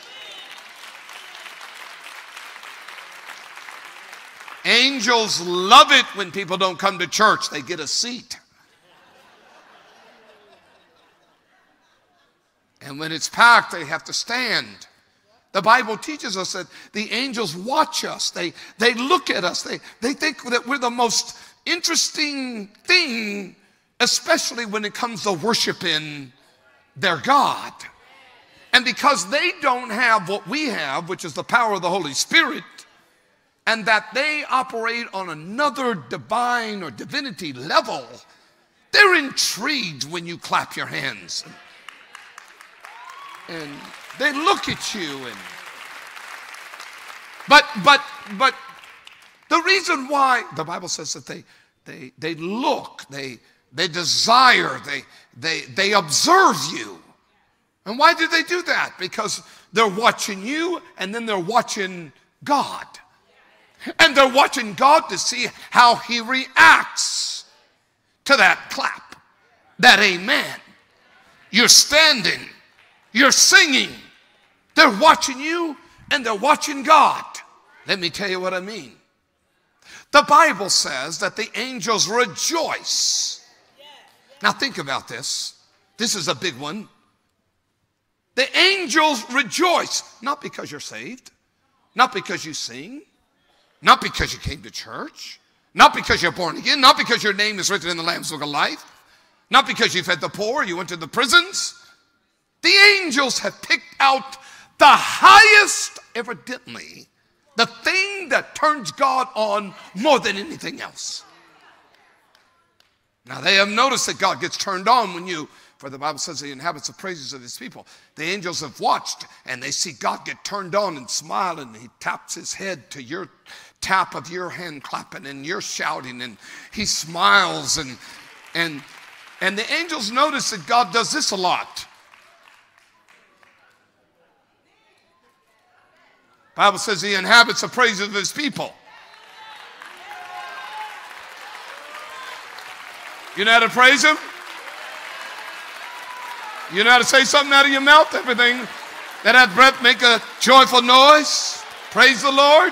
Angels love it when people don't come to church. They get a seat. And when it's packed, they have to stand. The Bible teaches us that the angels watch us. They, they look at us. They, they think that we're the most interesting thing, especially when it comes to worshiping their God. And because they don't have what we have, which is the power of the Holy Spirit, and that they operate on another divine or divinity level, they're intrigued when you clap your hands. And they look at you. And but but but the reason why the Bible says that they they they look, they they desire, they they they observe you. And why did they do that? Because they're watching you, and then they're watching God. And they're watching God to see how he reacts to that clap, that amen. You're standing, you're singing. They're watching you, and they're watching God. Let me tell you what I mean. The Bible says that the angels rejoice. Now think about this. This is a big one. The angels rejoice, not because you're saved, not because you sing, not because you came to church, not because you're born again, not because your name is written in the Lamb's Book of Life, not because you fed the poor, you went to the prisons. The angels have picked out the highest, evidently, the thing that turns God on more than anything else. Now they have noticed that God gets turned on when you, for the Bible says he inhabits the praises of his people. The angels have watched and they see God get turned on and smile, and he taps his head to your tap of your hand clapping, and you're shouting, and he smiles, and and and the angels notice that God does this a lot. The Bible says he inhabits the praises of his people. You know how to praise him? You know how to say something out of your mouth? Everything that hath breath make a joyful noise. Praise the Lord.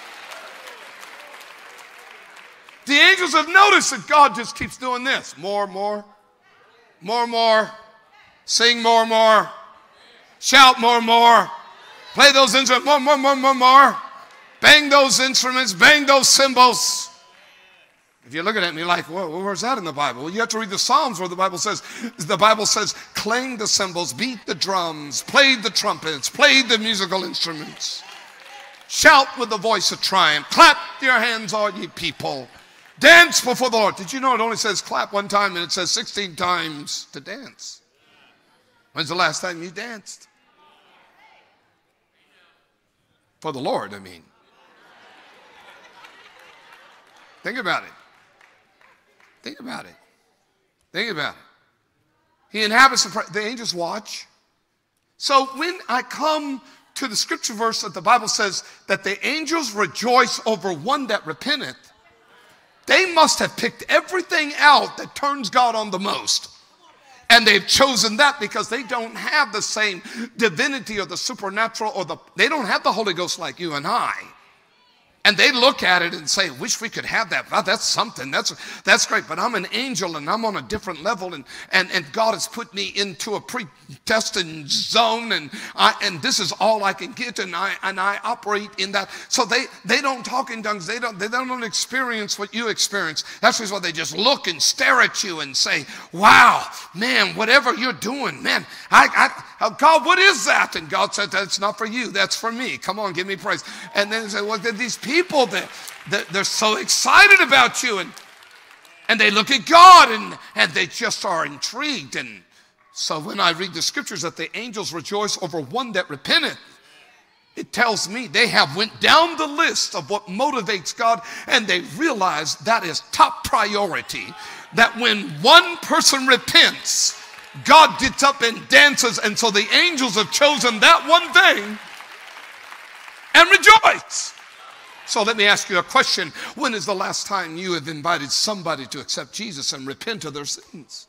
The angels have noticed that God just keeps doing this. More, more, more, more. Sing more, more. Shout more, more. Play those instruments, more, more, more, more, more. Bang those instruments, bang those cymbals. If you're looking at me like, well, where's that in the Bible? Well, you have to read the Psalms where the Bible says, the Bible says, clang the cymbals, beat the drums, play the trumpets, play the musical instruments. Shout with the voice of triumph. Clap your hands, all ye people. Dance before the Lord. Did you know it only says clap one time and it says sixteen times to dance? When's the last time you danced? For the Lord, I mean. Think about it. Think about it. Think about it. He inhabits the, the angels watch. So when I come to the scripture verse that the Bible says that the angels rejoice over one that repenteth, they must have picked everything out that turns God on the most. And they've chosen that because they don't have the same divinity or the supernatural, or the, they don't have the Holy Ghost like you and I. And they look at it and say, wish we could have that. Wow, that's something. That's, that's great. But I'm an angel and I'm on a different level. And, and, and God has put me into a predestined zone. And, I, and this is all I can get. And I, and I operate in that. So they, they don't talk in tongues. They don't, they don't experience what you experience. That's why they just look and stare at you and say, wow, man, whatever you're doing, man, I, I, God, what is that? And God said, that's not for you. That's for me. Come on, give me praise. And then they say, well, these people, People that, that they're so excited about you, and and they look at God and, and they just are intrigued. And so when I read the scriptures that the angels rejoice over one that repenteth, it tells me they have went down the list of what motivates God, and they realize that is top priority. That when one person repents, God gets up and dances, and so the angels have chosen that one thing and rejoice. So let me ask you a question. When is the last time you have invited somebody to accept Jesus and repent of their sins?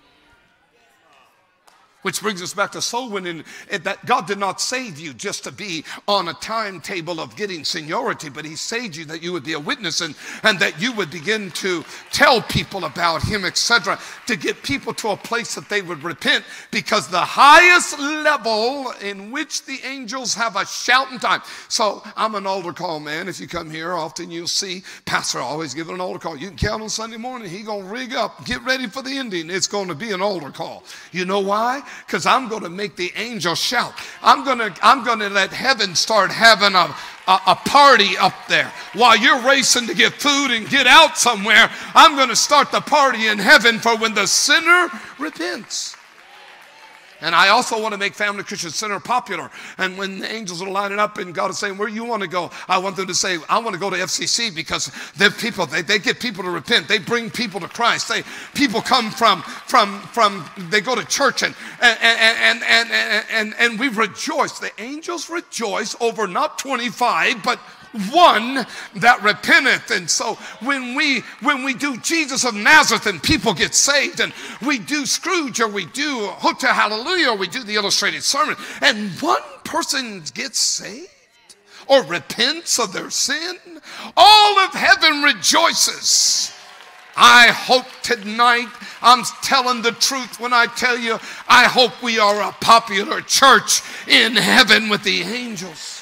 Which brings us back to soul winning, that God did not save you just to be on a timetable of getting seniority, but he saved you that you would be a witness, and, and that you would begin to tell people about him, et cetera, to get people to a place that they would repent, because the highest level in which the angels have a shouting time. So I'm an altar call man. If you come here, often you'll see pastor always giving an altar call. You can count on Sunday morning, he gonna rig up, get ready for the ending. It's going to be an altar call. You know why? Because I'm going to make the angels shout. I'm going to I'm going to let heaven start having a, a, a party up there. While you're racing to get food and get out somewhere, I'm going to start the party in heaven for when the sinner repents. And I also want to make Family Christian Center popular. And when the angels are lining up and God is saying, where you want to go? I want them to say, I want to go to F C C, because they're people, they, they get people to repent. They bring people to Christ. They, people come from, from, from, they go to church, and, and, and, and, and, and, and we rejoice. The angels rejoice over not twenty-five, but one that repenteth. And so when we when we do Jesus of Nazareth and people get saved, and we do Scrooge, or we do Hotel Hallelujah, or we do the illustrated sermon, and one person gets saved or repents of their sin, all of heaven rejoices. I hope tonight I'm telling the truth when I tell you, I hope we are a popular church in heaven with the angels.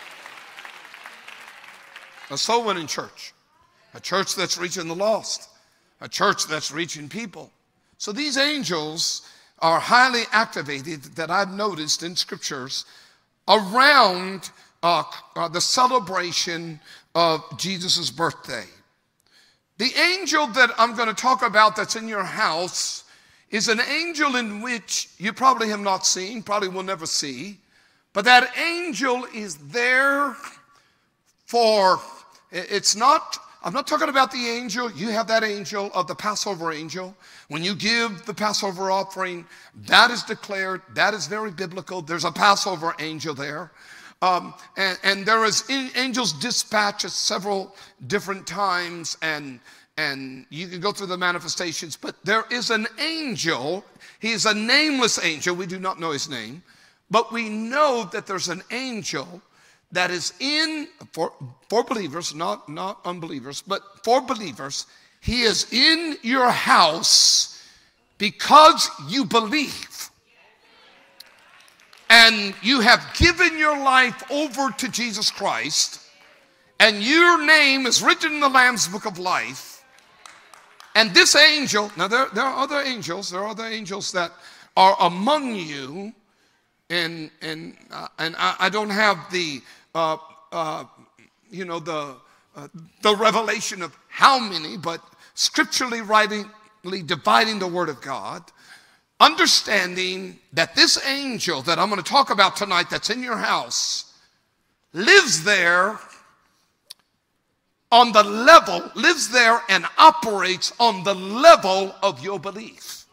A soul winning church, a church that's reaching the lost, a church that's reaching people. So these angels are highly activated, that I've noticed in scriptures, around uh, uh, the celebration of Jesus' birthday. The angel that I'm going to talk about that's in your house is an angel in which you probably have not seen, probably will never see, but that angel is there for, it's not, I'm not talking about the angel. You have that angel of the Passover angel. When you give the Passover offering, that is declared, that is very biblical. There's a Passover angel there. Um, and, and there is angels dispatched at several different times, and, and you can go through the manifestations, but there is an angel. He is a nameless angel. We do not know his name, but we know that there's an angel that is in, for, for believers, not, not unbelievers, but for believers. He is in your house because you believe. And you have given your life over to Jesus Christ, and your name is written in the Lamb's Book of Life. And this angel, now there, there are other angels, there are other angels that are among you, and and uh, and I, I don't have the uh, uh, you know the uh, the revelation of how many, but scripturally writingly dividing the Word of God. Understanding that this angel that I'm going to talk about tonight, that's in your house, lives there on the level, lives there and operates on the level of your belief.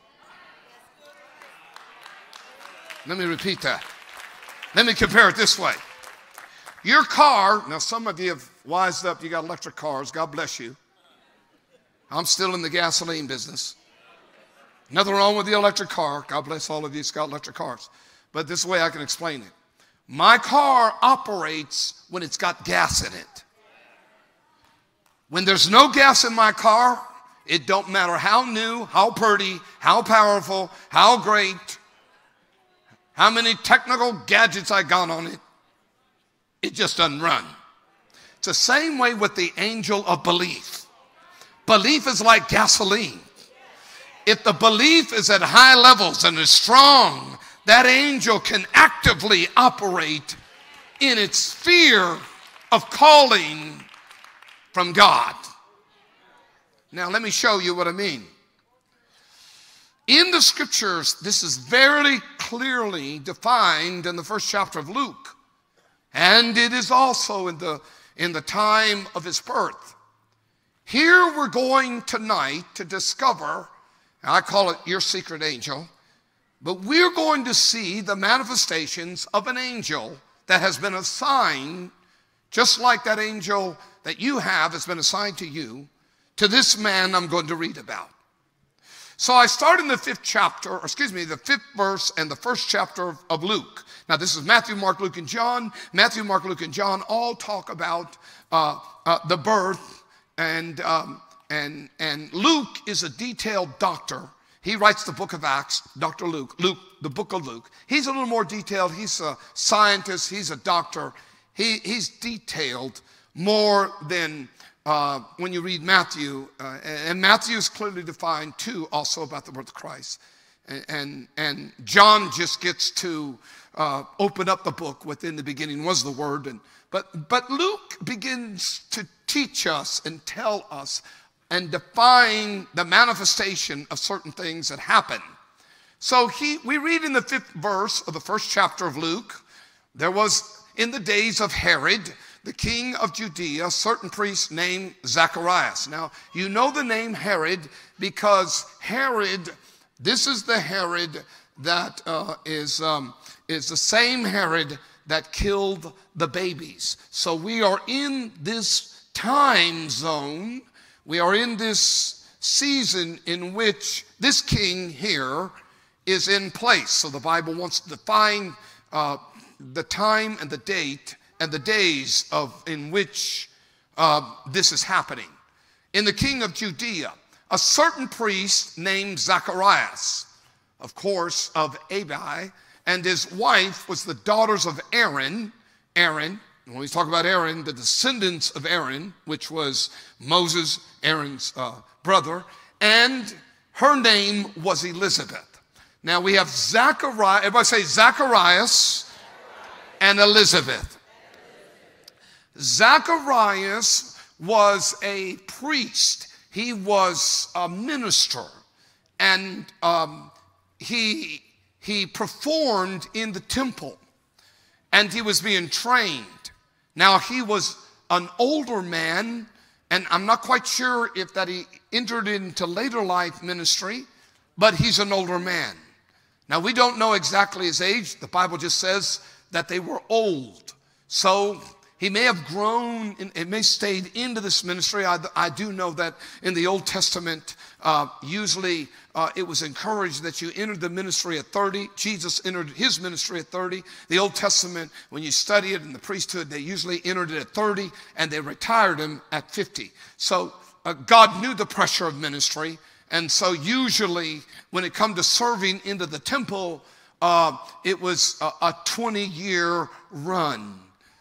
Let me repeat that. Let me compare it this way. Your car, now some of you have wised up, you got electric cars, God bless you. I'm still in the gasoline business. Nothing wrong with the electric car. God bless all of you who's got electric cars. But this is the way I can explain it. My car operates when it's got gas in it. When there's no gas in my car, it don't matter how new, how pretty, how powerful, how great, how many technical gadgets I got on it, it just doesn't run. It's the same way with the angel of belief. Belief is like gasoline. If the belief is at high levels and is strong, that angel can actively operate in its sphere of calling from God. Now let me show you what I mean. In the scriptures, this is very clearly defined in the first chapter of Luke. And it is also in the, in the time of his birth. Here we're going tonight to discover, I call it your secret angel, but we're going to see the manifestations of an angel that has been assigned, just like that angel that you have has been assigned to you, to this man I'm going to read about. So I start in the fifth chapter, or excuse me, the fifth verse and the first chapter of, of Luke. Now this is Matthew, Mark, Luke, and John. Matthew, Mark, Luke, and John all talk about uh, uh, the birth, and um, And, and Luke is a detailed doctor. He writes the book of Acts, Doctor Luke, Luke, the book of Luke. He's a little more detailed. He's a scientist. He's a doctor. He, he's detailed more than uh, when you read Matthew. Uh, and Matthew is clearly defined, too, also about the birth of Christ. And, and, and John just gets to uh, open up the book. Within the beginning was the Word. And, but, but Luke begins to teach us and tell us and define the manifestation of certain things that happen So he, we read in the fifth verse of the first chapter of Luke, there was in the days of Herod, the king of Judea, a certain priest named Zacharias. Now, you know the name Herod because Herod, this is the Herod that uh, is, um, is the same Herod that killed the babies. So we are in this time zone. We are in this season in which this king here is in place. So the Bible wants to define uh, the time and the date and the days of in which uh, this is happening. In the king of Judea, a certain priest named Zacharias, of course, of Abi, and his wife was the daughters of Aaron. Aaron, when we talk about Aaron, the descendants of Aaron, which was Moses, Aaron's uh, brother, and her name was Elizabeth. Now we have Zacharias, everybody say Zacharias and Elizabeth. Zacharias was a priest. He was a minister, and um, he, he performed in the temple, and he was being trained. Now he was an older man, and I'm not quite sure if that he entered into later life ministry, but he's an older man. Now we don't know exactly his age. The Bible just says that they were old. So he may have grown, it may have stayed into this ministry. I, I do know that in the Old Testament, uh, usually uh, it was encouraged that you entered the ministry at thirty. Jesus entered his ministry at thirty. The Old Testament, when you study it in the priesthood, they usually entered it at thirty and they retired him at fifty. So uh, God knew the pressure of ministry. And so usually when it come to serving into the temple, uh, it was a twenty-year run.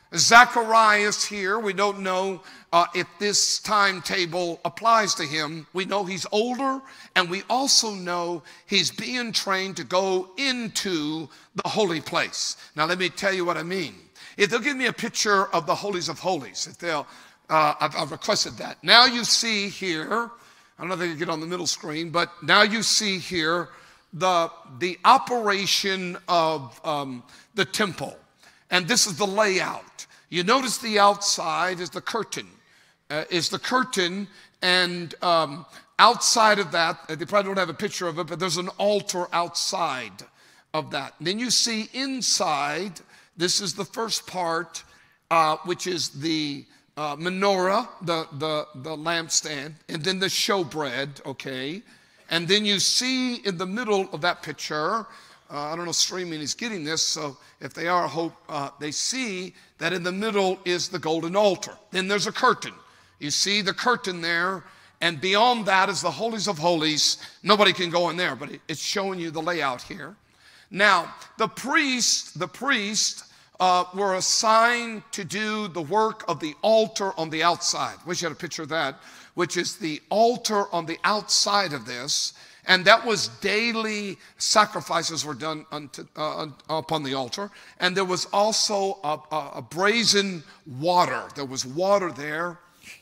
Zacharias here, we don't know uh, if this timetable applies to him. We know he's older, and we also know he's being trained to go into the holy place. Now let me tell you what I mean. If they'll give me a picture of the holies of holies, if they'll, uh, I've, I've requested that. Now you see here, I don't know if they can get on the middle screen, but now you see here the, the operation of um, the temple. And this is the layout. You notice the outside is the curtain, uh, is the curtain, and um, outside of that, they probably don't have a picture of it, but there's an altar outside of that. And then you see inside, this is the first part, uh, which is the Uh, menorah, the, the, the lampstand, and then the showbread, okay? And then you see in the middle of that picture, uh, I don't know if streaming is getting this, so if they are, I hope uh, they see that in the middle is the golden altar. Then there's a curtain. You see the curtain there, and beyond that is the holies of holies. Nobody can go in there, but it, it's showing you the layout here. Now, the priest, the priest, Uh, were assigned to do the work of the altar on the outside. Wish you had a picture of that, which is the altar on the outside of this. And that was daily sacrifices were done unto, uh, upon the altar. And there was also a, a, a brazen water. There was water there.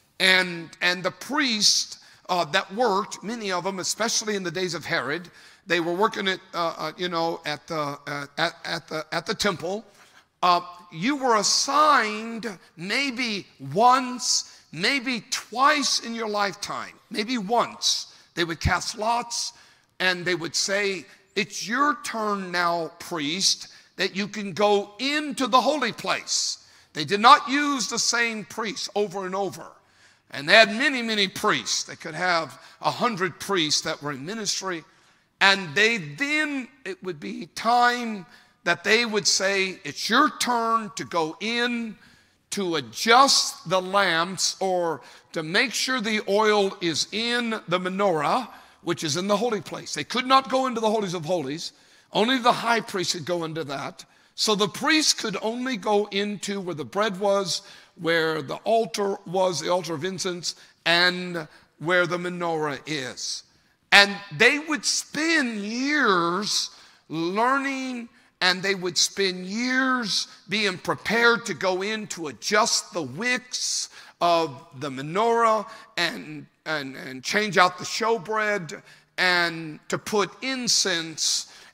And, and the priests uh, that worked, many of them, especially in the days of Herod, they were working it, uh, uh, you know, at the, uh, at, at the, at the temple. Uh, you were assigned maybe once, maybe twice in your lifetime, maybe once. They would cast lots and they would say, it's your turn now, priest, that you can go into the holy place. They did not use the same priest over and over. And they had many, many priests. They could have a hundred priests that were in ministry. And they then, it would be time that they would say, it's your turn to go in to adjust the lamps or to make sure the oil is in the menorah, which is in the holy place. They could not go into the holies of holies. Only the high priest could go into that. So the priest could only go into where the bread was, where the altar was, the altar of incense, and where the menorah is. And they would spend years learning, and they would spend years being prepared to go in to adjust the wicks of the menorah and, and, and change out the showbread and to put incense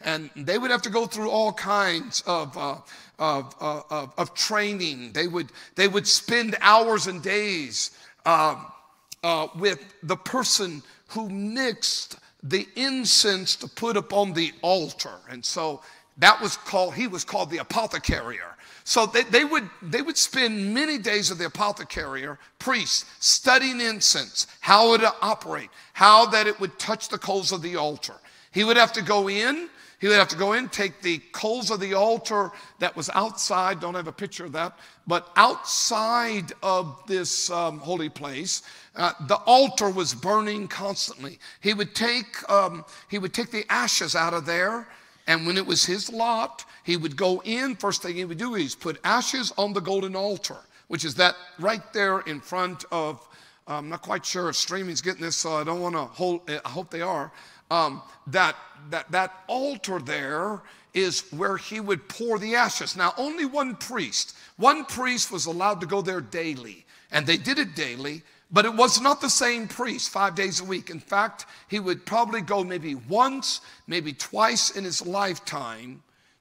and they would have to go through all kinds of, uh, of, uh, of, of training. They would, they would spend hours and days uh, uh, with the person who mixed the incense to put upon the altar. And so that was called, he was called the apothecarier. So they, they, would, they would spend many days with the apothecarier, priest, studying incense, how it would operate, how that it would touch the coals of the altar. He would have to go in, he would have to go in, take the coals of the altar that was outside, don't have a picture of that, but outside of this um, holy place, uh, the altar was burning constantly. He would take, um, he would take the ashes out of there, and when it was his lot, he would go in. First thing he would do is put ashes on the golden altar, which is that right there in front of, I'm not quite sure if streaming's getting this, so I don't want to hold, I hope they are. Um, that, that, that altar there is where he would pour the ashes. Now, only one priest, one priest was allowed to go there daily, and they did it daily. But it was not the same priest five days a week. In fact, he would probably go maybe once, maybe twice in his lifetime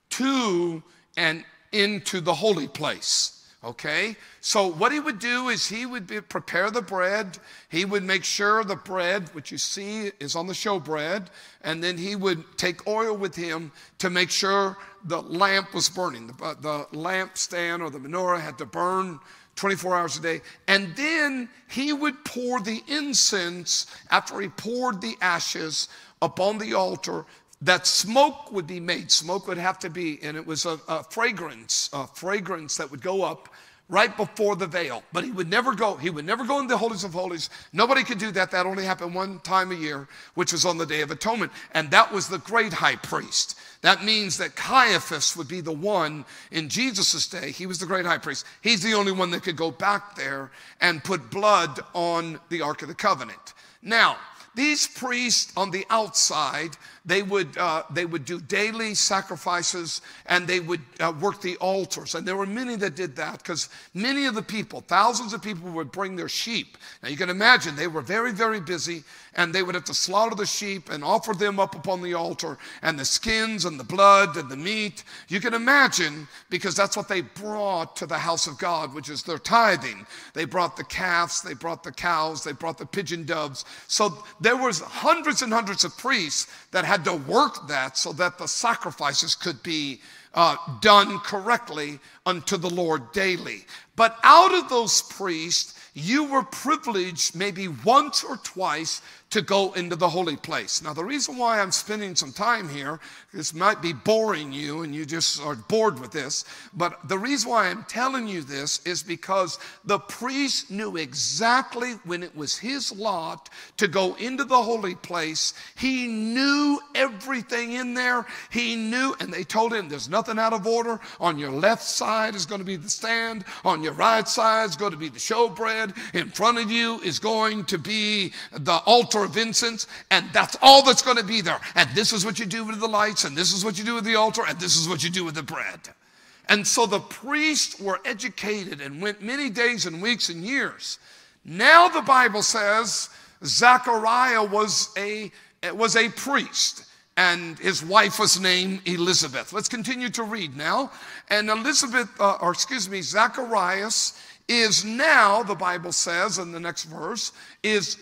to and into the holy place. Okay? So what he would do is he would be, prepare the bread. He would make sure the bread, which you see is on the showbread, and then he would take oil with him to make sure the lamp was burning. The, the lampstand or the menorah had to burn twenty-four hours a day. And then he would pour the incense after he poured the ashes upon the altar. That smoke would be made. Smoke would have to be, and it was a, a fragrance, a fragrance that would go up right before the veil. But he would never go, he would never go in the holies of holies. Nobody could do that. That only happened one time a year, which was on the Day of Atonement. And that was the great high priest. That means that Caiaphas would be the one in Jesus' day. He was the great high priest. He's the only one that could go back there and put blood on the Ark of the Covenant. Now, these priests on the outside, they would, uh, they would do daily sacrifices, and they would uh, work the altars. And there were many that did that, because many of the people, thousands of people, would bring their sheep. Now you can imagine they were very, very busy, and they would have to slaughter the sheep and offer them up upon the altar, and the skins and the blood and the meat. You can imagine, because that's what they brought to the house of God, which is their tithing. They brought the calves, they brought the cows, they brought the pigeon doves. So there was hundreds and hundreds of priests that had to work that so that the sacrifices could be uh, done correctly unto the Lord daily. But out of those priests, you were privileged maybe once or twice to go into the holy place. Now, the reason why I'm spending some time here, this might be boring you and you just are bored with this, but the reason why I'm telling you this is because the priest knew exactly when it was his lot to go into the holy place. He knew everything in there. He knew, and they told him there's nothing out of order. On your left side is going to be the stand. On your right side is going to be the showbread. In front of you is going to be the altar of incense, and that's all that's going to be there. And this is what you do with the lights, and this is what you do with the altar, and this is what you do with the bread. And so the priests were educated and went many days and weeks and years. Now the Bible says Zechariah was a, was a priest, and his wife was named Elizabeth. Let's continue to read now. And Elizabeth, uh, or excuse me, Zacharias is now, the Bible says in the next verse, is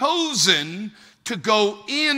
chosen to go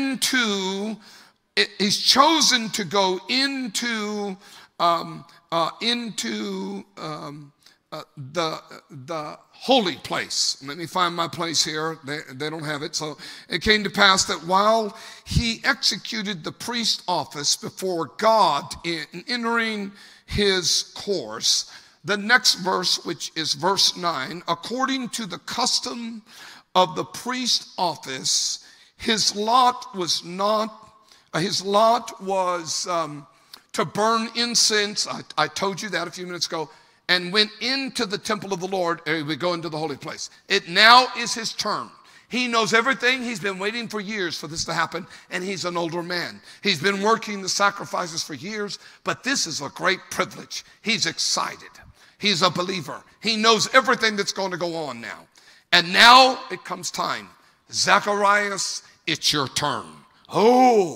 into, is chosen to go into, um, uh, into um, uh, the, the holy place. Let me find my place here. They, they don't have it. So it came to pass that while he executed the priest office before God in entering his course, the next verse, which is verse nine, according to the custom of the priest office, his lot was not, uh, his lot was um, to burn incense. I, I told you that a few minutes ago. And went into the temple of the Lord, and he would go into the holy place. It now is his turn. He knows everything. He's been waiting for years for this to happen, and he's an older man. He's been working the sacrifices for years, but this is a great privilege. He's excited. He's a believer. He knows everything that's going to go on now. And now it comes time. Zacharias, it's your turn. Oh,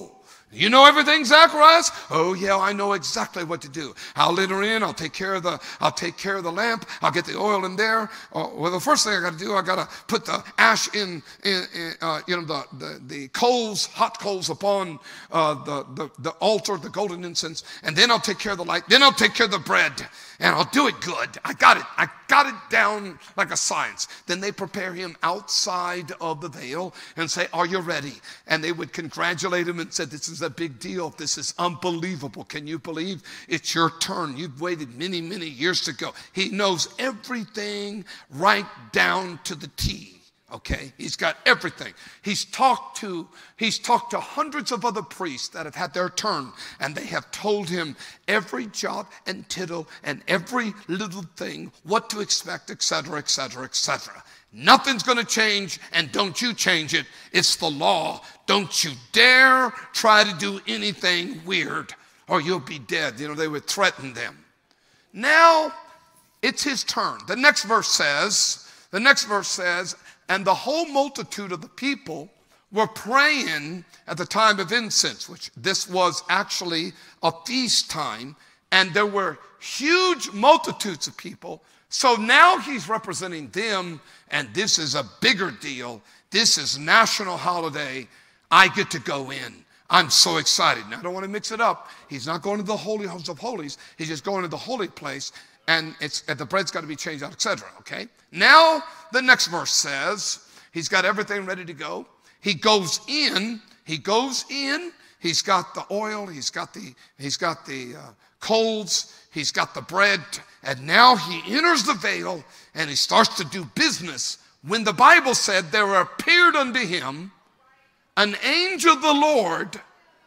You know everything, Zacharias? Oh yeah, I know exactly what to do. I'll enter in. I'll take care of the. I'll take care of the lamp. I'll get the oil in there. Oh, well, the first thing I got to do, I got to put the ash in. in, in uh, you know the, the the coals, hot coals upon uh, the, the the altar, the golden incense, and then I'll take care of the light. Then I'll take care of the bread, and I'll do it good. I got it. I got it down like a science. Then they prepare him outside of the veil and say, "Are you ready?" And they would congratulate him and said, "This is a big deal. This is unbelievable. Can you believe it's your turn? You've waited many, many years to go." He knows everything right down to the T. Okay, he's got everything. He's talked to he's talked to hundreds of other priests that have had their turn, and they have told him every jot and tittle and every little thing, what to expect, et cetera, et cetera, et cetera. Nothing's going to change, and don't you change it. It's the law. Don't you dare try to do anything weird, or you'll be dead. You know, they would threaten them. Now, it's his turn. The next verse says, the next verse says, and the whole multitude of the people were praying at the time of incense, which this was actually a feast time, and there were huge multitudes of people. So now he's representing them, and this is a bigger deal. This is national holiday. I get to go in. I'm so excited. Now, I don't want to mix it up. He's not going to the Holy of Holies. He's just going to the holy place, and it's and the bread's got to be changed out, et cetera. Okay? Now, the next verse says, he's got everything ready to go. He goes in. He goes in. He's got the oil. He's got the, he's got the uh, coals. He's got the bread. And now he enters the veil, and he starts to do business. When the Bible said there appeared unto him an angel of the Lord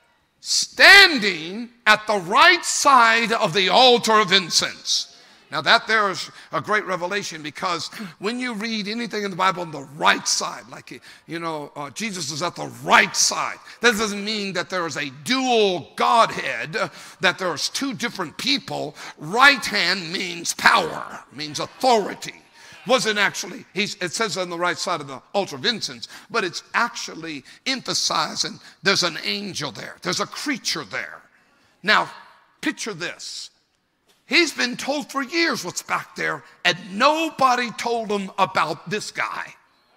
standing at the right side of the altar of incense. Now that there is a great revelation, because when you read anything in the Bible on the right side, like, you know, uh, Jesus is at the right side. That doesn't mean that there is a dual Godhead, that there's two different people. Right hand means power, means authority. Wasn't actually, he's, it says on the right side of the altar of incense, but it's actually emphasizing there's an angel there. There's a creature there. Now, picture this. He's been told for years what's back there, and nobody told him about this guy.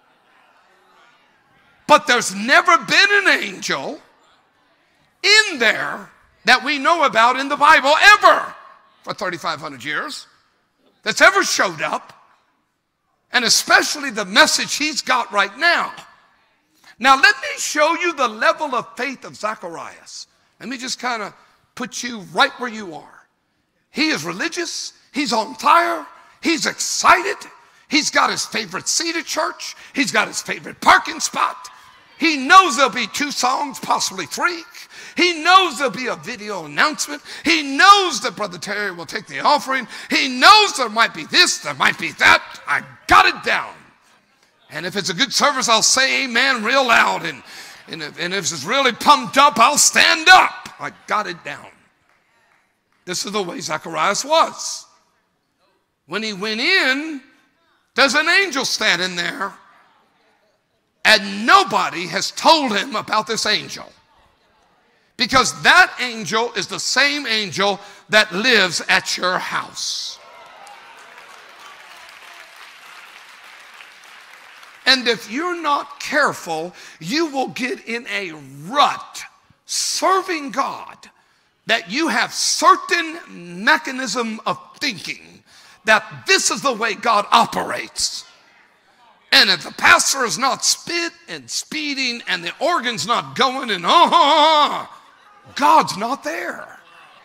But there's never been an angel in there that we know about in the Bible ever for thirty-five hundred years that's ever showed up, and especially the message he's got right now. Now, let me show you the level of faith of Zacharias. Let me just kind of put you right where you are. He is religious. He's on fire. He's excited. He's got his favorite seat at church. He's got his favorite parking spot. He knows there'll be two songs, possibly three. He knows there'll be a video announcement. He knows that Brother Terry will take the offering. He knows there might be this, there might be that. I got it down. And if it's a good service, I'll say amen real loud. And, and, if, and if it's really pumped up, I'll stand up. I got it down. This is the way Zacharias was. When he went in, there's an angel standing there, and nobody has told him about this angel. Because that angel is the same angel that lives at your house. And if you're not careful, you will get in a rut serving God, that you have certain mechanism of thinking that this is the way God operates. And if the pastor is not spit and speeding and the organ's not going and uh-huh, God's not there.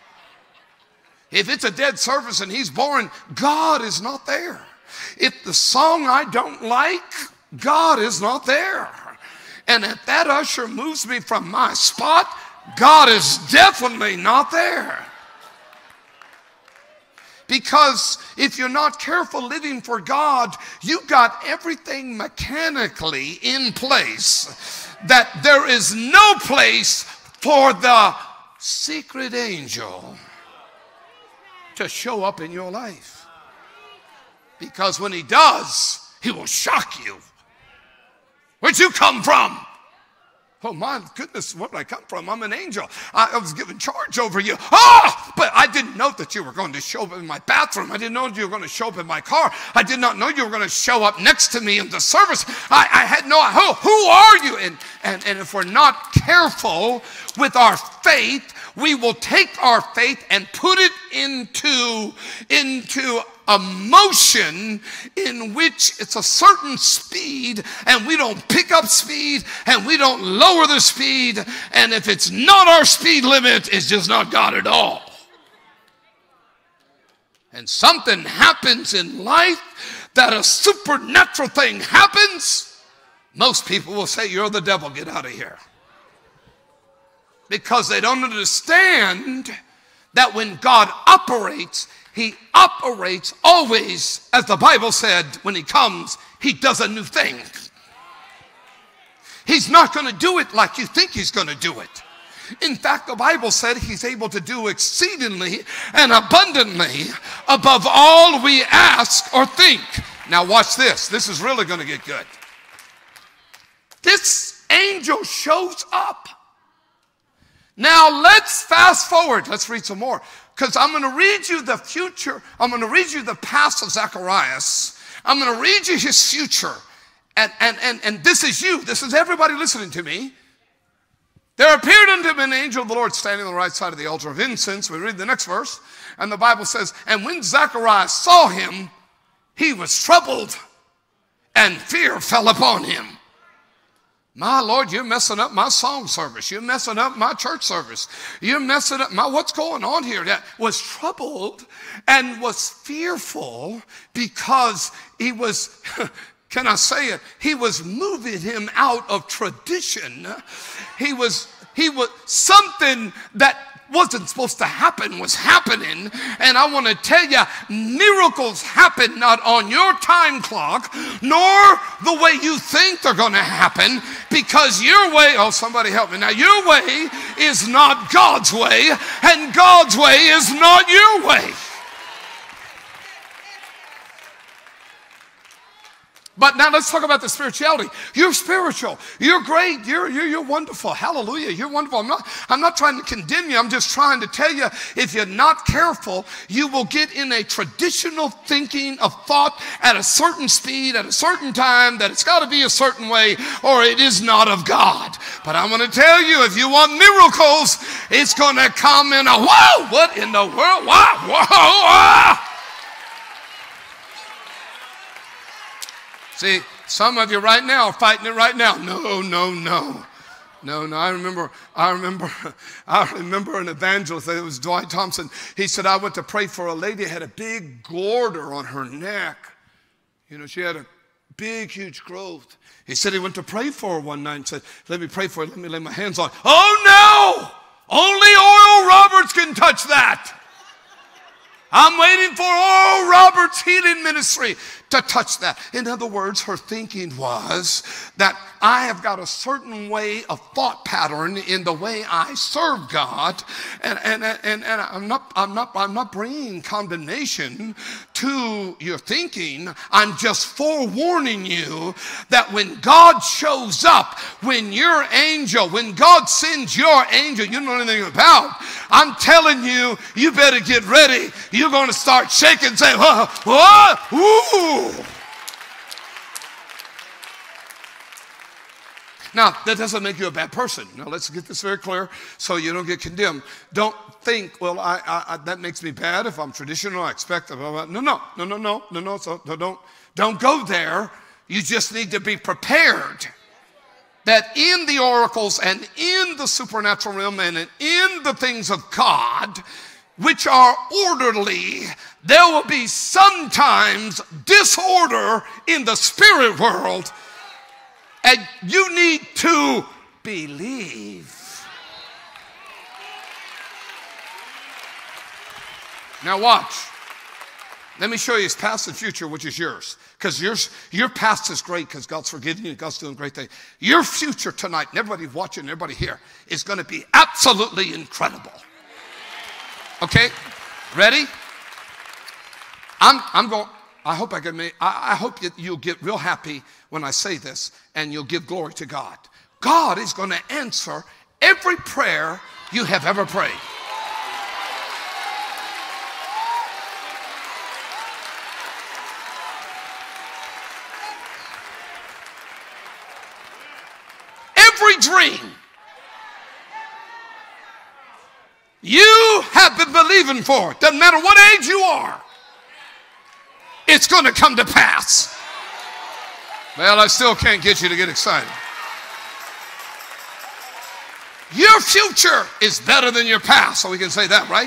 If it's a dead service and he's boring, God is not there. If the song I don't like, God is not there. And if that usher moves me from my spot, God is definitely not there. Because if you're not careful living for God, you've got everything mechanically in place, that there is no place for the secret angel to show up in your life. Because when he does, he will shock you. Where'd you come from? Oh, my goodness, where did I come from? I'm an angel. I, I was given charge over you. Ah, but I didn't know that you were going to show up in my bathroom. I didn't know you were going to show up in my car. I did not know you were going to show up next to me in the service. I, I had no, who, who are you? And, and, and if we're not careful with our faith, we will take our faith and put it into, into a motion in which it's a certain speed, and we don't pick up speed and we don't lower the speed, and if it's not our speed limit, it's just not God at all. And something happens in life, that a supernatural thing happens, most people will say, you're the devil, get out of here. Because they don't understand that when God operates, he operates always, as the Bible said, when he comes, he does a new thing. He's not going to do it like you think he's going to do it. In fact, the Bible said he's able to do exceedingly and abundantly above all we ask or think. Now watch this. This is really going to get good. This angel shows up. Now let's fast forward. Let's read some more. Because I'm going to read you the future. I'm going to read you the past of Zacharias. I'm going to read you his future. And, and, and, and this is you. This is everybody listening to me. There appeared unto him an angel of the Lord standing on the right side of the altar of incense. We read the next verse. And the Bible says, and when Zacharias saw him, he was troubled, and fear fell upon him. My Lord, you're messing up my song service. You're messing up my church service. You're messing up my, what's going on here? That was troubled and was fearful because he was, can I say it? He was moving him out of tradition. He was, he was something that wasn't supposed to happen was happening. And I want to tell you, miracles happen not on your time clock, nor the way you think they're going to happen, because your way, oh, somebody help me. Now, your way is not God's way, and God's way is not your way. But now let's talk about the spirituality. You're spiritual. You're great. You're, you're, you're wonderful. Hallelujah. You're wonderful. I'm not, I'm not trying to condemn you. I'm just trying to tell you, if you're not careful, you will get in a traditional thinking of thought at a certain speed, at a certain time, that it's got to be a certain way, or it is not of God. But I'm going to tell you, if you want miracles, it's going to come in a, whoa, what in the world? Wow, whoa, whoa. See, some of you right now are fighting it right now. No, no, no. No, no. I remember, I remember, I remember an evangelist, it was Dwight Thompson. He said, I went to pray for a lady who had a big goiter on her neck. You know, she had a big, huge growth. He said he went to pray for her one night and said, let me pray for her. Let me lay my hands on her. Oh, no! Only Oral Roberts can touch that. I'm waiting for Oral Roberts' healing ministry to touch that. In other words, her thinking was that I have got a certain way of thought pattern in the way I serve God, and and and, and I'm not I'm not I'm not bringing condemnation to your thinking. I'm just forewarning you that when God shows up, when your angel, when God sends your angel, you don't know anything about, I'm telling you, you better get ready. You're going to start shaking and say, whoa, whoa, ooh. Now, that doesn't make you a bad person. Now, let's get this very clear so you don't get condemned. Don't think, well, I, I, I, that makes me bad if I'm traditional, I expect, blah, blah, blah. no, no, no, no, no, no, no, so, no, don't, don't go there. You just need to be prepared that in the oracles and in the supernatural realm and in the things of God, which are orderly, there will be sometimes disorder in the spirit world, and you need to believe. Now watch. Let me show you his past and future, which is yours. Because yours, your past is great because God's forgiven you. God's doing great things. Your future tonight, and everybody watching, everybody here, is going to be absolutely incredible. Okay? Ready? I'm, I'm going, I hope I can make, I, I hope you, you'll get real happy when I say this, and you'll give glory to God. God is going to answer every prayer you have ever prayed. Every dream you have been believing for, doesn't matter what age you are, it's going to come to pass. Well, I still can't get you to get excited. Your future is better than your past, so we can say that, right?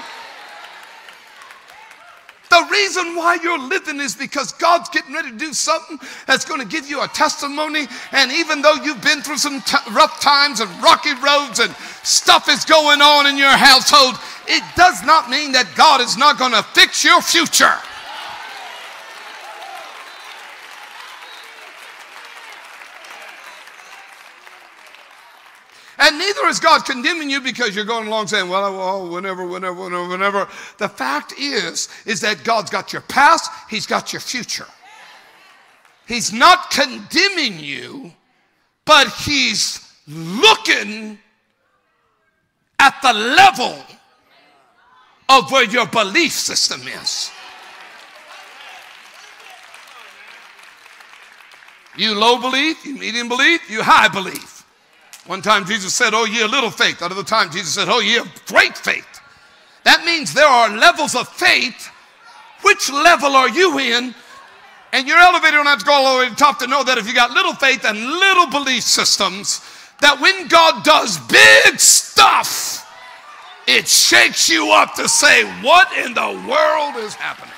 The reason why you're living is because God's getting ready to do something that's going to give you a testimony. And even though you've been through some t- rough times and rocky roads and stuff is going on in your household, it does not mean that God is not going to fix your future. And neither is God condemning you because you're going along saying, well, well, whenever, whenever, whenever, whenever. The fact is, is that God's got your past, he's got your future. He's not condemning you, but he's looking at the level of where your belief system is. You low belief, you medium belief, you high belief. One time Jesus said, oh, ye of little faith. Another time Jesus said, oh, ye of great faith. That means there are levels of faith. Which level are you in? And your elevator don't have to go all the way to the top to know that if you got little faith and little belief systems, that when God does big stuff, it shakes you up to say, what in the world is happening?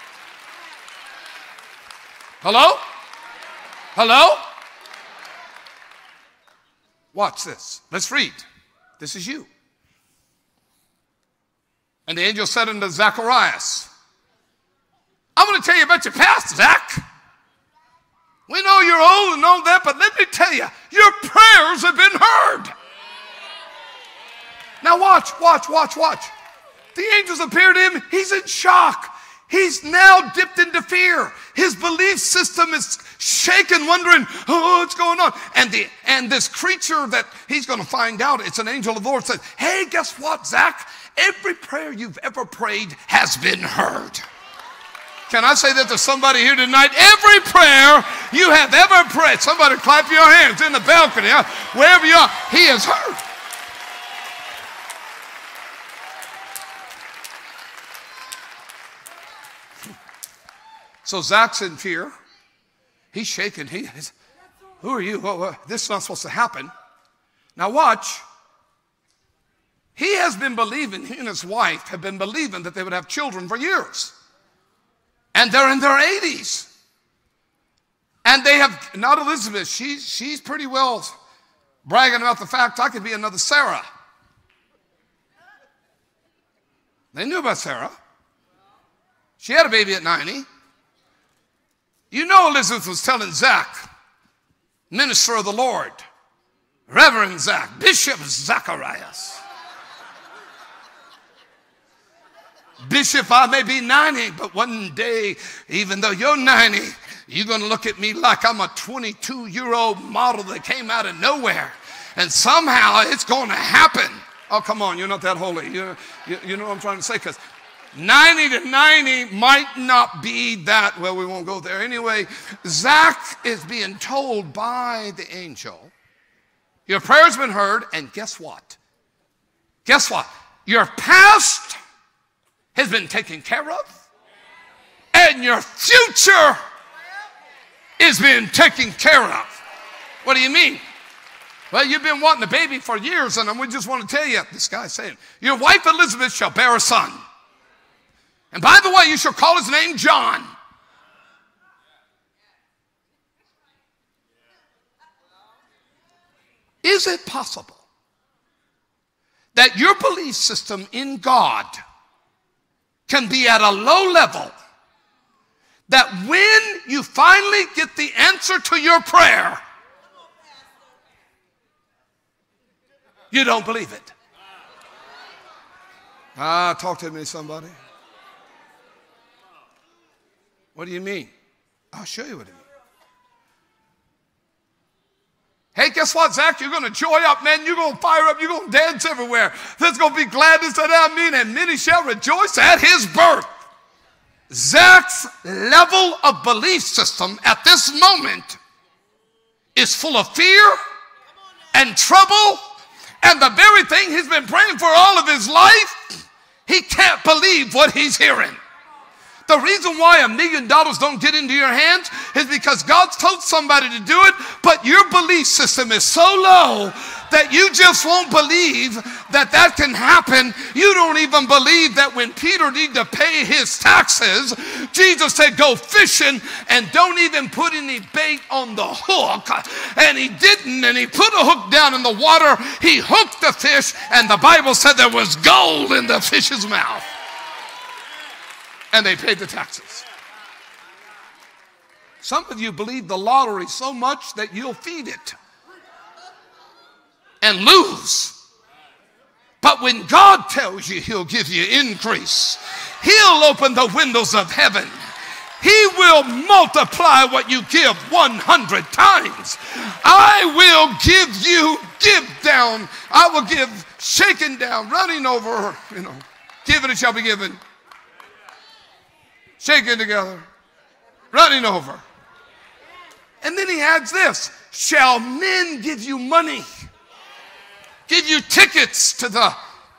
Hello? Hello? Watch this. Let's read. This is you. And the angel said unto Zacharias, I'm going to tell you about your past, Zach. We know you're old and all that, but let me tell you, your prayers have been heard. Now watch, watch, watch, watch. The angels appeared to him. He's in shock. He's now dipped into fear. His belief system is shaken, wondering, oh, what's going on? And the and this creature that he's going to find out, it's an angel of the Lord, says, hey, guess what, Zach? Every prayer you've ever prayed has been heard. Can I say that to somebody here tonight? Every prayer you have ever prayed, somebody clap your hands in the balcony, wherever you are, he has heard. So Zach's in fear. He's shaking. He is, who are you? Well, well, this is not supposed to happen. Now watch. He has been believing, he and his wife have been believing that they would have children for years. And they're in their eighties. And they have, not Elizabeth, she's, she's pretty well bragging about the fact I could be another Sarah. They knew about Sarah. She had a baby at ninety. You know Elizabeth was telling Zach, minister of the Lord, Reverend Zach, Bishop Zacharias. Bishop, I may be ninety, but one day, even though you're ninety, you're going to look at me like I'm a twenty-two-year-old model that came out of nowhere. And somehow it's going to happen. Oh, come on, you're not that holy. You, you, you know what I'm trying to say? Because ninety to ninety might not be that, well, we won't go there. Anyway, Zach is being told by the angel, your prayer's been heard, and guess what? Guess what? Your past has been taken care of, and your future is being taken care of. What do you mean? Well, you've been wanting a baby for years, and we just want to tell you, this guy's saying, your wife Elizabeth shall bear a son. And by the way, you shall call his name John. Is it possible that your belief system in God can be at a low level that when you finally get the answer to your prayer, you don't believe it? Ah, talk to me, somebody. What do you mean? I'll show you what I mean. Hey, guess what, Zach? You're going to joy up, man. You're going to fire up. You're going to dance everywhere. There's going to be gladness at I mean, and many shall rejoice at his birth. Zach's level of belief system at this moment is full of fear and trouble, and the very thing he's been praying for all of his life, he can't believe what he's hearing. The reason why a million dollars don't get into your hands is because God's told somebody to do it, but your belief system is so low that you just won't believe that that can happen. You don't even believe that when Peter needed to pay his taxes, Jesus said, go fishing and don't even put any bait on the hook. And he didn't, and he put a hook down in the water. He hooked the fish, and the Bible said there was gold in the fish's mouth. And they paid the taxes. Some of you believe the lottery so much that you'll feed it and lose. But when God tells you he'll give you increase, he'll open the windows of heaven. He will multiply what you give one hundred times. I will give you, give down. I will give shaken down, running over, you know, given it shall be given. Shaken together, running over. And then he adds this, shall men give you money, give you tickets to the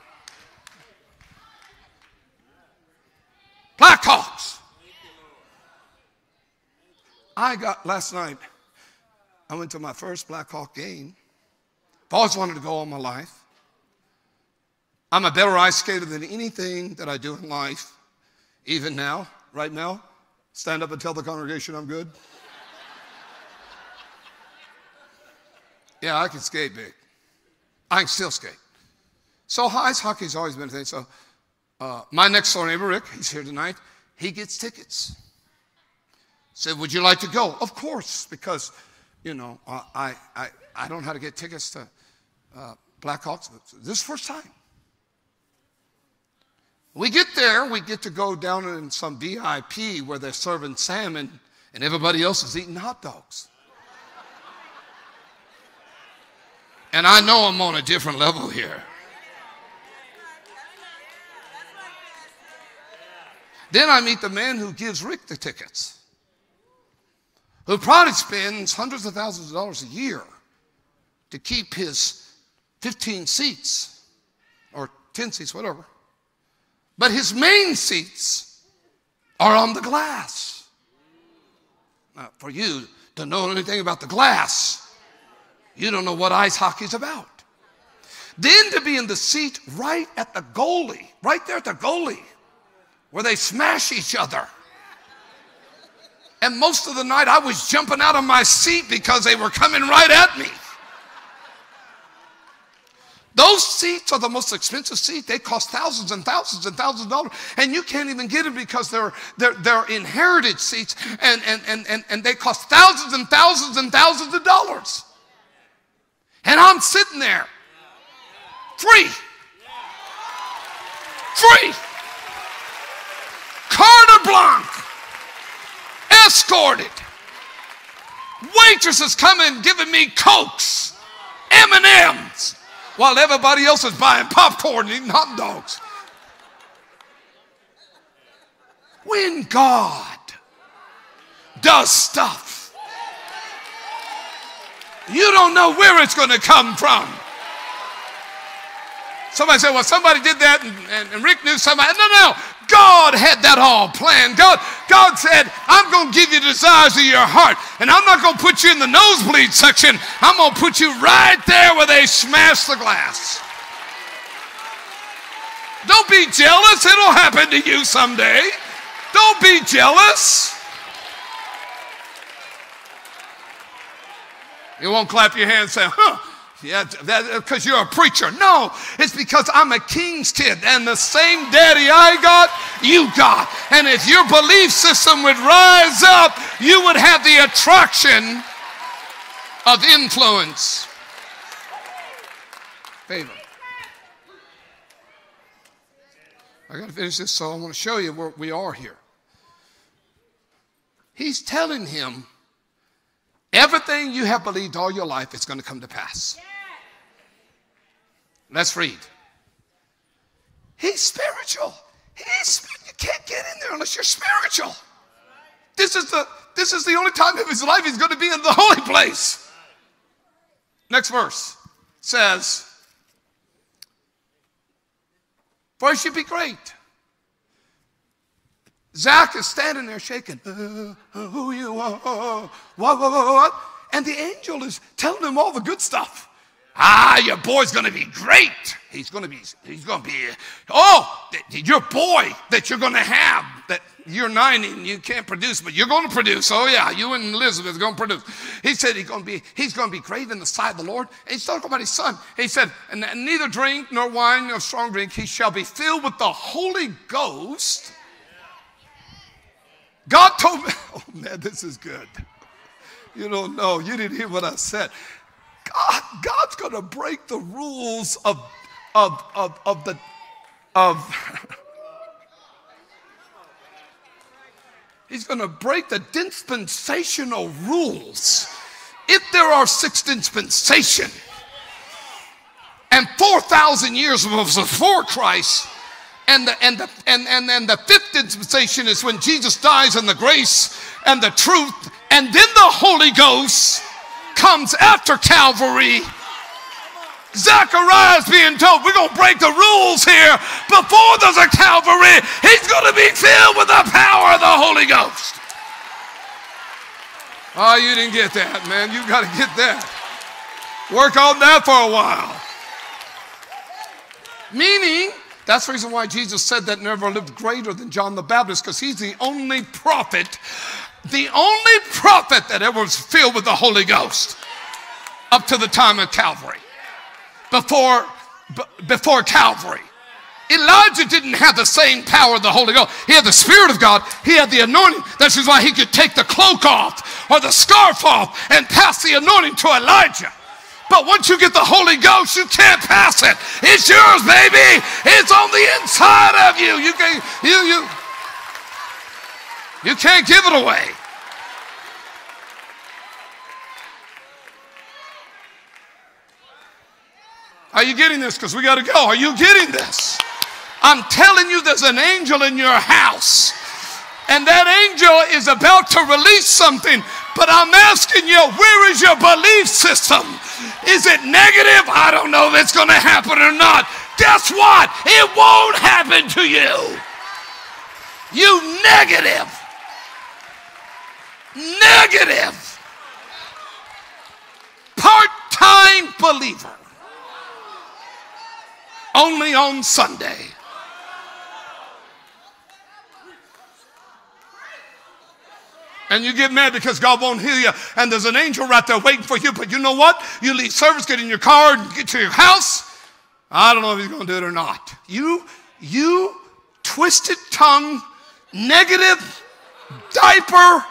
Blackhawks. I got, last night, I went to my first Blackhawk game. I've always wanted to go all my life. I'm a better ice skater than anything that I do in life, even now. Right now, stand up and tell the congregation I'm good. Yeah, I can skate big. I can still skate. So ice hockey's always been a thing. So uh, my next door neighbor, Rick, he's here tonight. He gets tickets. Said, would you like to go? Of course, because, you know, uh, I, I, I don't know how to get tickets to uh, Blackhawks. This is the first time. We get there, we get to go down in some V I P where they're serving salmon and everybody else is eating hot dogs. And I know I'm on a different level here. Then I meet the man who gives Rick the tickets, who probably spends hundreds of thousands of dollars a year to keep his fifteen seats or ten seats, whatever. But his main seats are on the glass. Now, for you to know anything about the glass, you don't know what ice hockey's about. Then to be in the seat right at the goalie, right there at the goalie, where they smash each other. And most of the night I was jumping out of my seat because they were coming right at me. Those seats are the most expensive seats. They cost thousands and thousands and thousands of dollars. And you can't even get them because they're, they're, they're inherited seats. And, and, and, and, and they cost thousands and thousands and thousands of dollars. And I'm sitting there. Free. Free. Carte blanche. Escorted. Waitresses coming giving me Cokes. M and M's. While everybody else is buying popcorn and eating hot dogs. When God does stuff, you don't know where it's going to come from. Somebody said, well, somebody did that and, and, and Rick knew somebody. No, no, God had that all planned. God, God said, I'm going to give you the desires of your heart. And I'm not going to put you in the nosebleed section. I'm going to put you right there where they smash the glass. Don't be jealous. It'll happen to you someday. Don't be jealous. You won't clap your hands and say, huh. Yeah, because you're a preacher. No, it's because I'm a king's kid, and the same daddy I got, you got. And if your belief system would rise up, you would have the attraction of influence. Favor. I got to finish this, so I want to show you where we are here. He's telling him, Everything you have believed all your life is going to come to pass. Let's read. He's spiritual. He's, you can't get in there unless you're spiritual. This is the, this is the only time of his life he's going to be in the holy place. Next verse says, for it should be great. Zach is standing there shaking. Uh, who you are? What, what, what, what? And the angel is telling him all the good stuff. Ah, your boy's going to be great. He's going to be, he's going to be, oh, your boy that you're going to have, that you're ninety and you can't produce, but you're going to produce. Oh, yeah, you and Elizabeth are going to produce. He said he's going to be, he's going to be great in the sight of the Lord. And he's talking about his son. He said, and neither drink nor wine nor strong drink, he shall be filled with the Holy Ghost. God told me, oh, man, this is good. You don't know. You didn't hear what I said. God, God's going to break the rules of, of, of, of the, of, he's going to break the dispensational rules. If there are six dispensation and four thousand years was before Christ, and the, and, the, and, and, and the fifth dispensation is when Jesus dies in the grace and the truth, and then the Holy Ghost comes after Calvary. Zechariah is being told, we're going to break the rules here. Before there's a Calvary, he's going to be filled with the power of the Holy Ghost. Oh, you didn't get that, man. You got to get that. Work on that for a while. Meaning, that's the reason why Jesus said that never lived greater than John the Baptist, because he's the only prophet, the only prophet that ever was filled with the Holy Ghost up to the time of Calvary. Before, before Calvary. Elijah didn't have the same power of the Holy Ghost. He had the Spirit of God. He had the anointing. That's why he could take the cloak off or the scarf off and pass the anointing to Elijah. But once you get the Holy Ghost, you can't pass it. It's yours, baby. It's on the inside of you. You can't, you, you, you can't give it away. Are you getting this? Because we got to go. Are you getting this? I'm telling you, there's an angel in your house. And that angel is about to release something. But I'm asking you, where is your belief system? Is it negative? I don't know if it's going to happen or not. Guess what? It won't happen to you. You negative. Negative. Part-time believer. Only on Sunday. And you get mad because God won't heal you. And there's an angel right there waiting for you. But you know what? You leave service, get in your car, and get to your house. I don't know if he's going to do it or not. You, you twisted tongue, negative, diaper,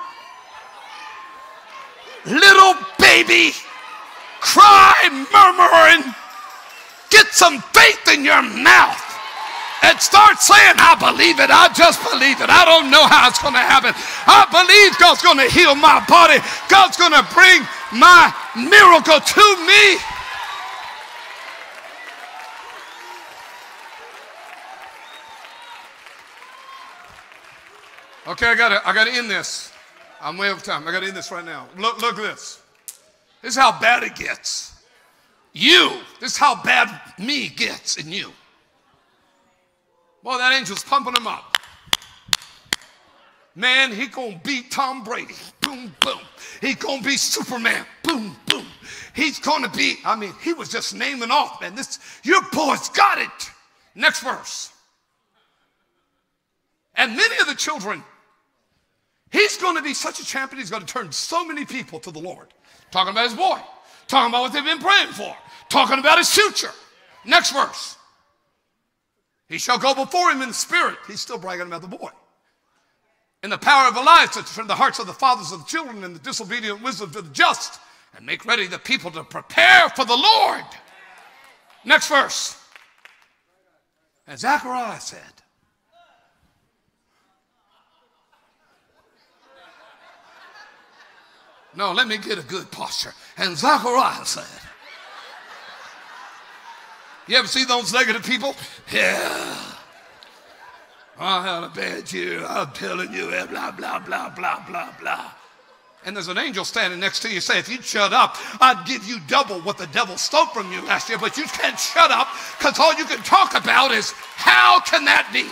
little baby, cry, murmuring. Get some faith in your mouth and start saying, I believe it. I just believe it. I don't know how it's going to happen. I believe God's going to heal my body. God's going to bring my miracle to me. Okay, I got to I got to end this. I'm way over time. I got to end this right now. Look, look at this. This is how bad it gets. You, this is how bad me gets in you. Boy, that angel's pumping him up. Man, he gonna beat Tom Brady. Boom, boom. He gonna be Superman. Boom, boom. He's gonna be, I mean, he was just naming off, man. This, your boy's got it. Next verse. And many of the children, he's gonna be such a champion, he's gonna turn so many people to the Lord. Talking about his boy. Talking about what they've been praying for. Talking about his future. Next verse. He shall go before him in the spirit. He's still bragging about the boy. In the power of Elias to turn the hearts of the fathers of the children and the disobedient wisdom to the just and make ready the people to prepare for the Lord. Next verse. And Zechariah said, No, let me get a good posture. And Zachariah said, you ever see those negative people? Yeah. I had a bad year. I'm telling you, blah, blah, blah, blah, blah, blah. And there's an angel standing next to you. Say, if you'd shut up, I'd give you double what the devil stole from you last year. But you can't shut up because all you can talk about is, how can that be?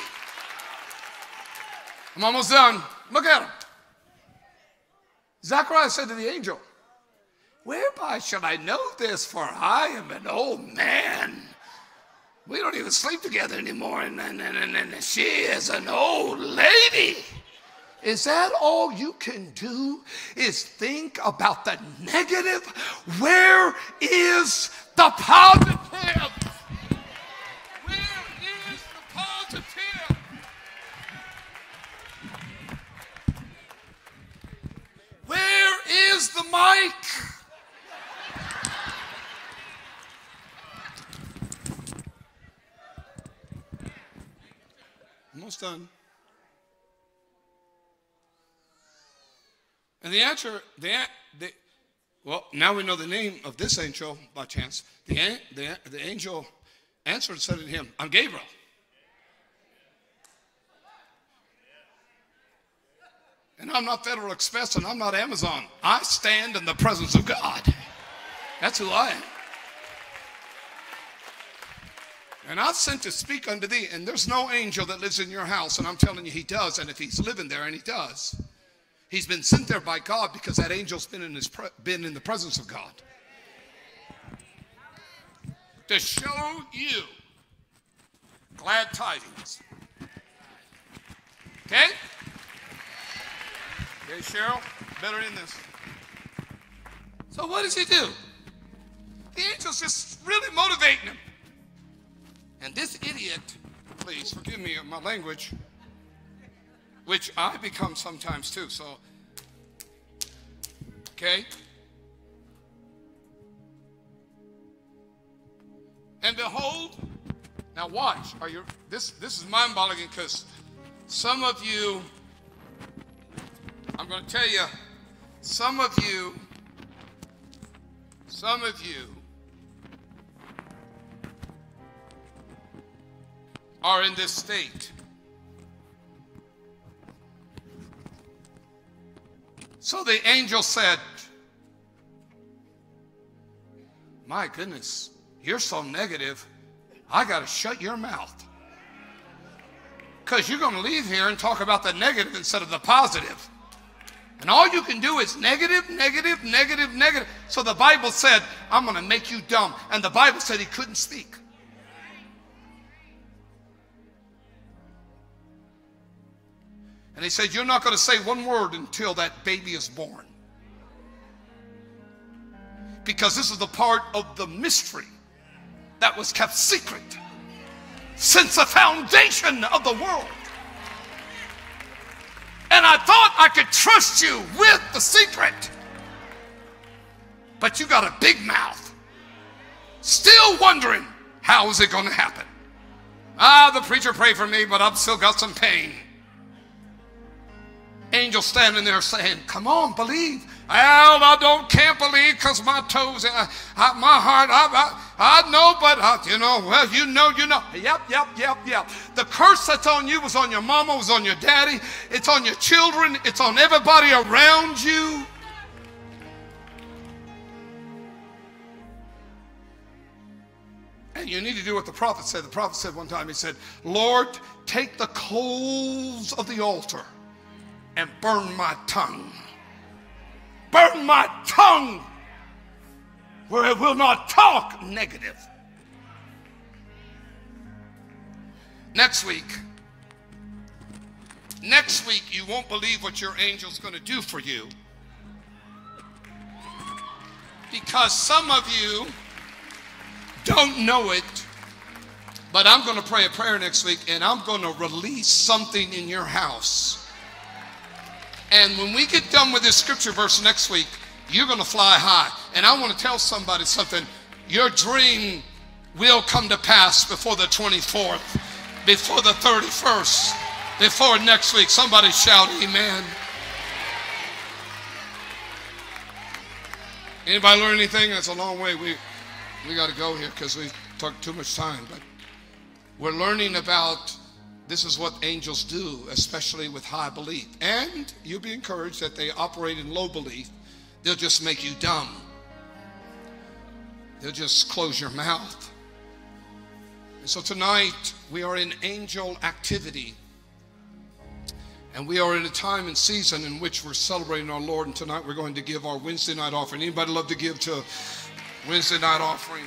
I'm almost done. Look at him. Zachariah said to the angel, whereby shall I know this? For I am an old man. We don't even sleep together anymore. And, and, and, and she is an old lady. Is that all you can do is think about the negative? Where is the positive? Where is the positive? Where is the mic? Almost done. And the answer, the, the, well, now we know the name of this angel by chance. The, the, the angel answered and said to him, I'm Gabriel. And I'm not Federal Express and I'm not Amazon. I stand in the presence of God. That's who I am. And I've sent to speak unto thee. And there's no angel that lives in your house. And I'm telling you, he does. And if he's living there, and he does, he's been sent there by God because that angel's been in, his pre been in the presence of God. To show you glad tidings. Okay? Okay, Cheryl, better in this. So what does he do? The angel's just really motivating him. And this idiot, please forgive me my language, which I become sometimes too, so, okay? And behold, now watch, are you, this, this is mind-boggling because some of you, I'm going to tell you, some of you, some of you are in this state. So the angel said, my goodness, you're so negative, I got to shut your mouth. Because you're going to leave here and talk about the negative instead of the positive. And all you can do is negative, negative, negative, negative. So the Bible said, I'm going to make you dumb. And the Bible said he couldn't speak. And he said, you're not going to say one word until that baby is born. Because this is the part of the mystery that was kept secret since the foundation of the world. And I thought I could trust you with the secret. But you got a big mouth. Still wondering, how is it going to happen? Ah, the preacher prayed for me, but I've still got some pain. Angel standing there saying, come on, believe. Well, I don't, can't believe because my toes, uh, uh, my heart, I, I, I know, but, uh, you know, well, you know, you know. Yep, yep, yep, yep. The curse that's on you was on your mama, was on your daddy. It's on your children. It's on everybody around you. And you need to do what the prophet said. The prophet said one time, he said, Lord, take the coals of the altar and burn my tongue. Burn my tongue where it will not talk negative. Next week, next week you won't believe what your angel's going to do for you. Because some of you don't know it, but I'm going to pray a prayer next week and I'm going to release something in your house. And when we get done with this scripture verse next week, you're going to fly high. And I want to tell somebody something. Your dream will come to pass before the twenty-fourth, before the thirty-first, before next week. Somebody shout amen. Anybody learn anything? That's a long way. We we got to go here because we've took too much time. But we're learning about this is what angels do, especially with high belief. And you'll be encouraged that they operate in low belief. They'll just make you dumb. They'll just close your mouth. And so tonight we are in angel activity. And we are in a time and season in which we're celebrating our Lord. And tonight we're going to give our Wednesday night offering. Anybody love to give to Wednesday night offering?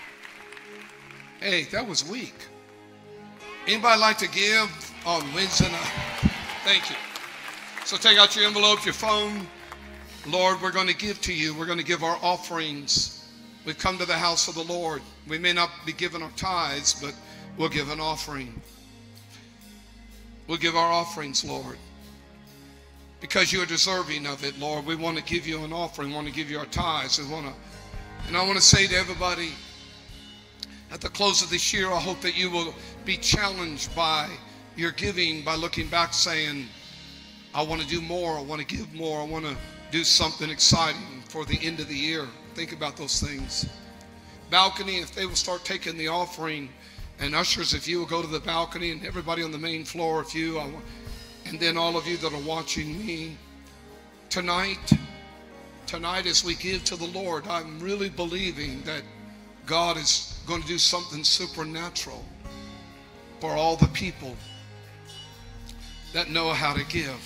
Hey, that was weak. Anybody like to give on Wednesday night? Thank you. So take out your envelope, your phone. Lord, we're going to give to you. We're going to give our offerings. We've come to the house of the Lord. We may not be giving our tithes, but we'll give an offering. We'll give our offerings, Lord, because you are deserving of it, Lord. We want to give you an offering. We want to give you our tithes. We want to, and I want to say to everybody, at the close of this year, I hope that you will be challenged by your giving, by looking back saying, I want to do more. I want to give more. I want to do something exciting for the end of the year. Think about those things. Balcony, if they will start taking the offering, and ushers, if you will go to the balcony, and everybody on the main floor, if you, I want, and then all of you that are watching me tonight, tonight as we give to the Lord, I'm really believing that God is going to do something supernatural for all the people that know how to give.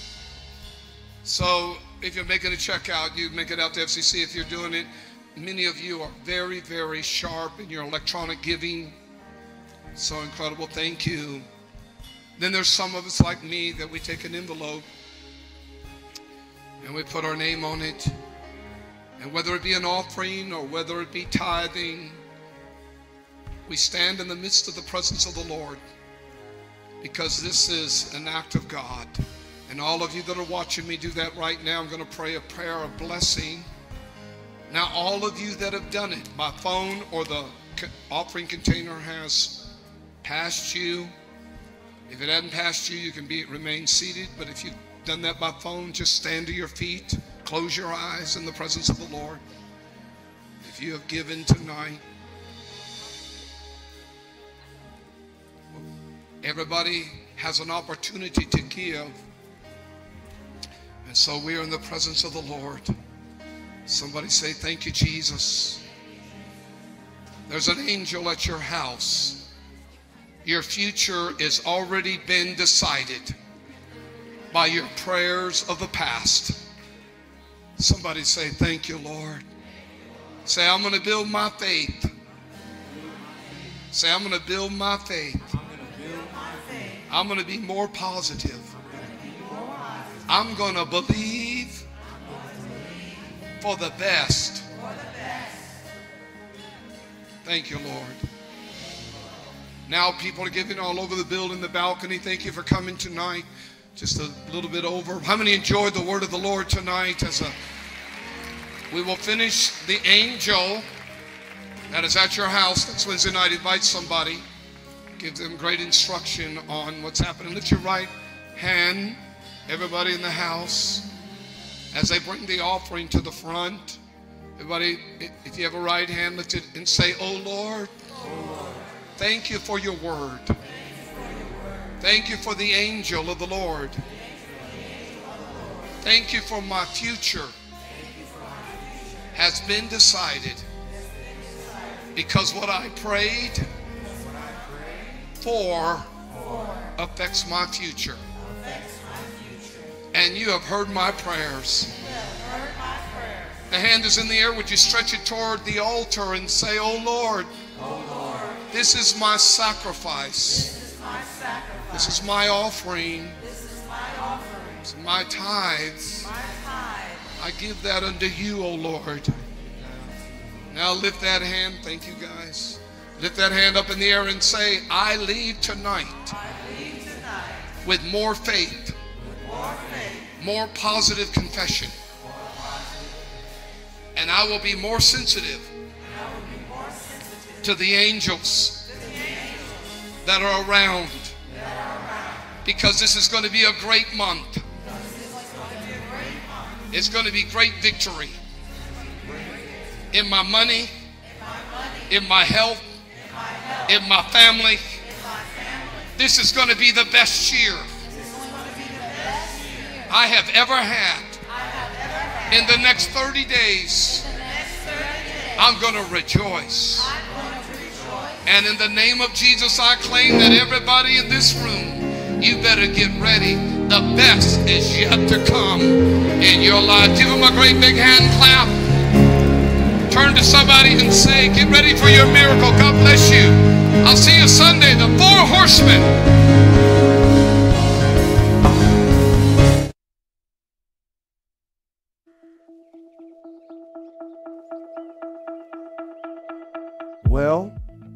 So if you're making a check out, you make it out to F C C. If you're doing it, many of you are very, very sharp in your electronic giving. So incredible. Thank you. Then there's some of us like me that we take an envelope and we put our name on it. And whether it be an offering or whether it be tithing, we stand in the midst of the presence of the Lord because this is an act of God. And all of you that are watching me do that right now. I'm going to pray a prayer of blessing. Now all of you that have done it by phone or the offering container has passed you. If it hadn't passed you, you can be remain seated. But if you've done that by phone, just stand to your feet, close your eyes in the presence of the Lord. If you have given tonight, everybody has an opportunity to give. And so we are in the presence of the Lord. Somebody say, thank you, Jesus. There's an angel at your house. Your future has already been decided by your prayers of the past. Somebody say, thank you, Lord. Say, I'm going to build my faith. Say, I'm going to build my faith. I'm going to be more positive. I'm going to believe for the best. Thank you, Lord. Now people are giving all over the building, the balcony. Thank you for coming tonight. Just a little bit over. How many enjoyed the word of the Lord tonight? As a, we will finish the angel that is at your house. Next Wednesday night, invite somebody. Give them great instruction on what's happening. Lift your right hand, everybody in the house, as they bring the offering to the front. Everybody, if you have a right hand, lift it and say, oh Lord, oh Lord. Thank you for your word. Thank you for the angel of the Lord. Thank you for my future has been decided because what I prayed for affects my future. And you have heard my prayers. The hand is in the air. Would you stretch it toward the altar and say, oh Lord, oh Lord, this is my sacrifice. This is my sacrifice. This is my offering. This is my offering. This is my tithes. My tithe. I give that unto you, O Lord. Now lift that hand. Thank you, guys. Lift that hand up in the air and say, I leave tonight, I leave tonight with more faith, with more faith, more positive confession. More positive. And I will be more sensitive, I will be more sensitive to the angels, to the angels that are around. That are around. Because this is going to be a great month. It's going to be great victory. in my money, in my health, in my family. This is going to be the best year I have ever had. In the next thirty days, I'm going to rejoice. And in the name of Jesus, I claim that everybody in this room, you better get ready. The best is yet to come in your life. Give them a great big hand clap. Turn to somebody and say, get ready for your miracle. God bless you. I'll see you Sunday. The four horsemen. Well,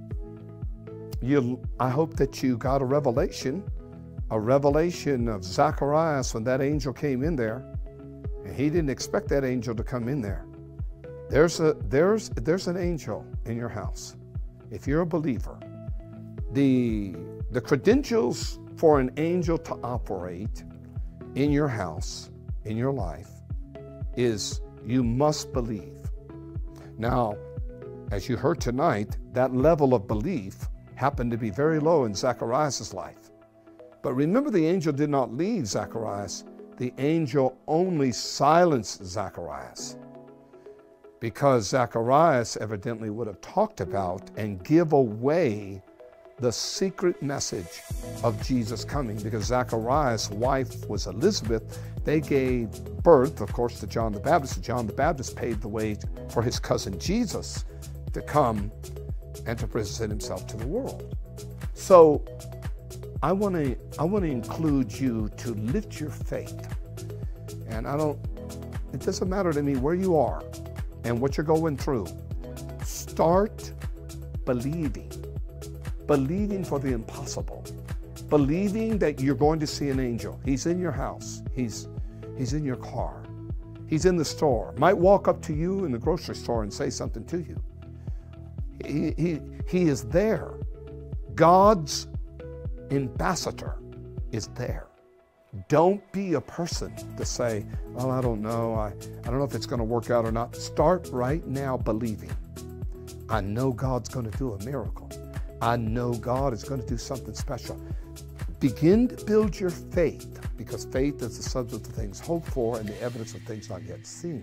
you, I hope that you got a revelation, a revelation of Zacharias when that angel came in there. And he didn't expect that angel to come in there. There's a there's there's an angel in your house. If you're a believer, the the credentials for an angel to operate in your house, in your life, is you must believe. Now, as you heard tonight, that level of belief happened to be very low in Zacharias' life. But remember, the angel did not leave Zacharias. The angel only silenced Zacharias, because Zacharias evidently would have talked about and give away the secret message of Jesus coming, because Zacharias' wife was Elizabeth. They gave birth, of course, to John the Baptist. John the Baptist paved the way for his cousin Jesus to come and to present himself to the world. So I want to I want to include you to lift your faith. And I don't, it doesn't matter to me where you are and what you're going through. Start believing. Believing for the impossible. Believing that you're going to see an angel. He's in your house. He's, he's in your car. He's in the store. Might walk up to you in the grocery store and say something to you. He, he, he is there. God's ambassador is there. Don't be a person to say, oh, I don't know. I, I don't know if it's going to work out or not. Start right now believing. I know God's going to do a miracle. I know God is going to do something special. Begin to build your faith, because faith is the substance of things hoped for and the evidence of things not yet seen.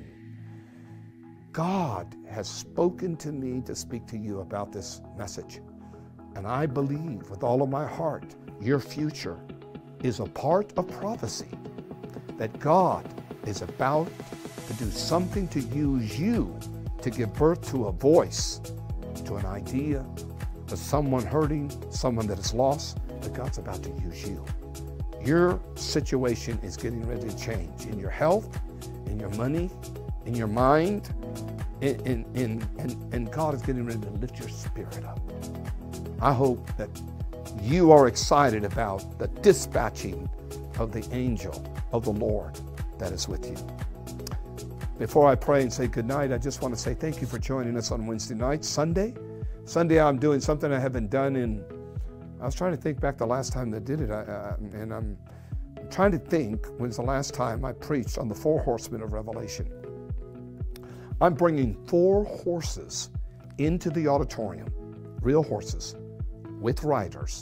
God has spoken to me to speak to you about this message. And I believe with all of my heart, your future is a part of prophecy, that God is about to do something to use you to give birth to a voice, to an idea, to someone hurting, someone that is lost, that God's about to use you. Your situation is getting ready to change in your health, in your money, in your mind, in, in, in, and, and God is getting ready to lift your spirit up. I hope that you are excited about the dispatching of the angel of the Lord that is with you. Before I pray and say goodnight, I just want to say thank you for joining us on Wednesday night. Sunday, Sunday I'm doing something I haven't done in, I was trying to think back the last time that did it, I, I, and I'm trying to think when's the last time I preached on the four horsemen of Revelation. I'm bringing four horses into the auditorium, real horses, with riders.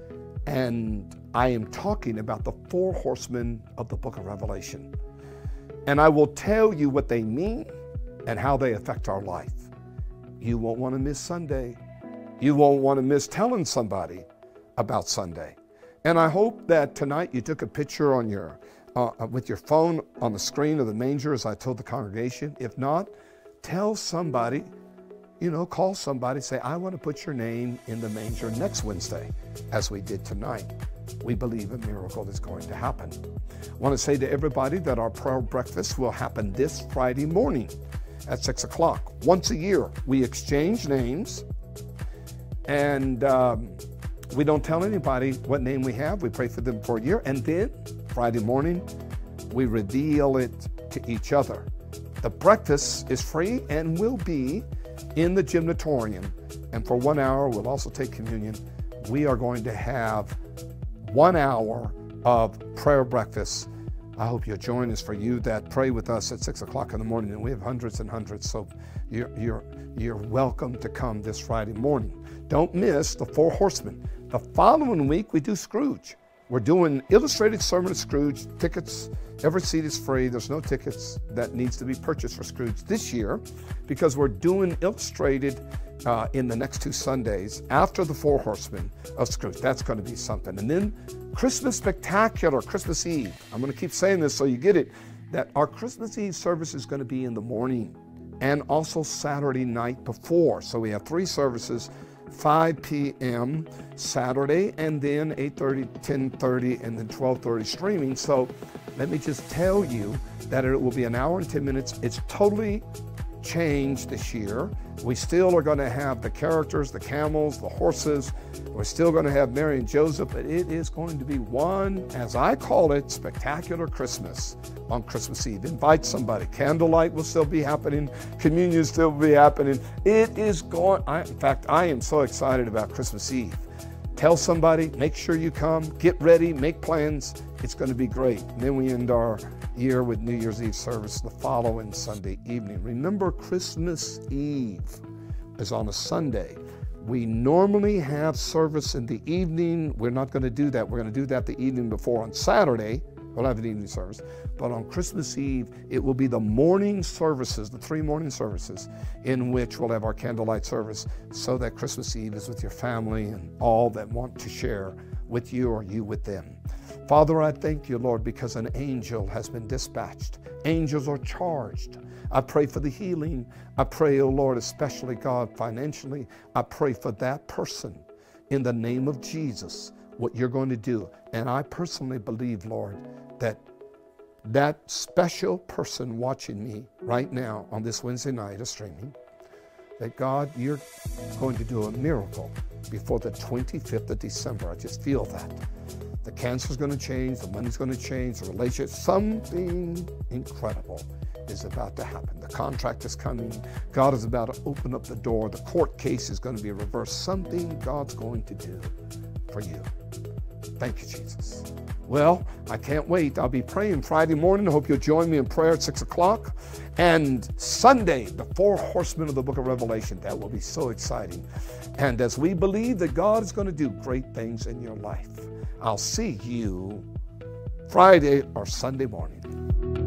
And I am talking about the four horsemen of the book of Revelation. And I will tell you what they mean and how they affect our life. You won't want to miss Sunday. You won't want to miss telling somebody about Sunday. And I hope that tonight you took a picture on your, uh, with your phone on the screen of the manger, as I told the congregation. If not, tell somebody, you know, call somebody, say, I want to put your name in the manger next Wednesday, as we did tonight. We believe a miracle is going to happen. I want to say to everybody that our prayer breakfast will happen this Friday morning at six o'clock. Once a year, we exchange names, and um, we don't tell anybody what name we have. We pray for them for a year, and then Friday morning, we reveal it to each other. The breakfast is free and will be in the gymnatorium, and for one hour, we'll also take communion. We are going to have one hour of prayer breakfast I hope you'll join us. For you that pray with us at six o'clock in the morning, and we have hundreds and hundreds, so you're, you're, you're welcome to come this Friday morning. Don't miss the Four Horsemen. The following week, we do Scrooge. We're doing illustrated sermon of Scrooge. Tickets, every seat is free. There's no tickets that needs to be purchased for Scrooge this year, because we're doing illustrated uh, in the next two Sundays after the Four Horsemen of Scrooge. That's going to be something. And then Christmas Spectacular, Christmas Eve. I'm going to keep saying this so you get it, that our Christmas Eve service is going to be in the morning and also Saturday night before. So we have three services, five p m Saturday, and then eight thirty, ten thirty, and then twelve thirty streaming. So let me just tell you that it will be an hour and ten minutes. It's totally changed this year. We still are going to have the characters, the camels, the horses. We're still going to have Mary and Joseph, but it is going to be one, as I call it, spectacular Christmas on Christmas Eve. Invite somebody. Candlelight will still be happening. Communion will still be happening. It is going, I, in fact, I am so excited about Christmas Eve. Tell somebody, make sure you come, get ready, make plans. It's going to be great. And then we end our year with New Year's Eve service the following Sunday evening. Remember, Christmas Eve is on a Sunday. We normally have service in the evening. We're not going to do that. We're going to do that the evening before on Saturday. We'll have an evening service. But on Christmas Eve, it will be the morning services, the three morning services, in which we'll have our candlelight service, so that Christmas Eve is with your family and all that want to share with you or you with them. Father, I thank you, Lord, because an angel has been dispatched. Angels are charged. I pray for the healing. I pray, oh Lord, especially, God, financially. I pray for that person in the name of Jesus, what you're going to do. And I personally believe, Lord, that that special person watching me right now on this Wednesday night of streaming, that God, you're going to do a miracle before the twenty-fifth of December. I just feel that. The cancer's going to change, the money's going to change, the relationship, something incredible is about to happen. The contract is coming. God is about to open up the door. The court case is going to be reversed. Something God's going to do for you. Thank you, Jesus. Well, I can't wait. I'll be praying Friday morning. I hope you'll join me in prayer at six o'clock. And Sunday, the four horsemen of the book of Revelation. That will be so exciting. And as we believe that God is going to do great things in your life, I'll see you Friday or Sunday morning.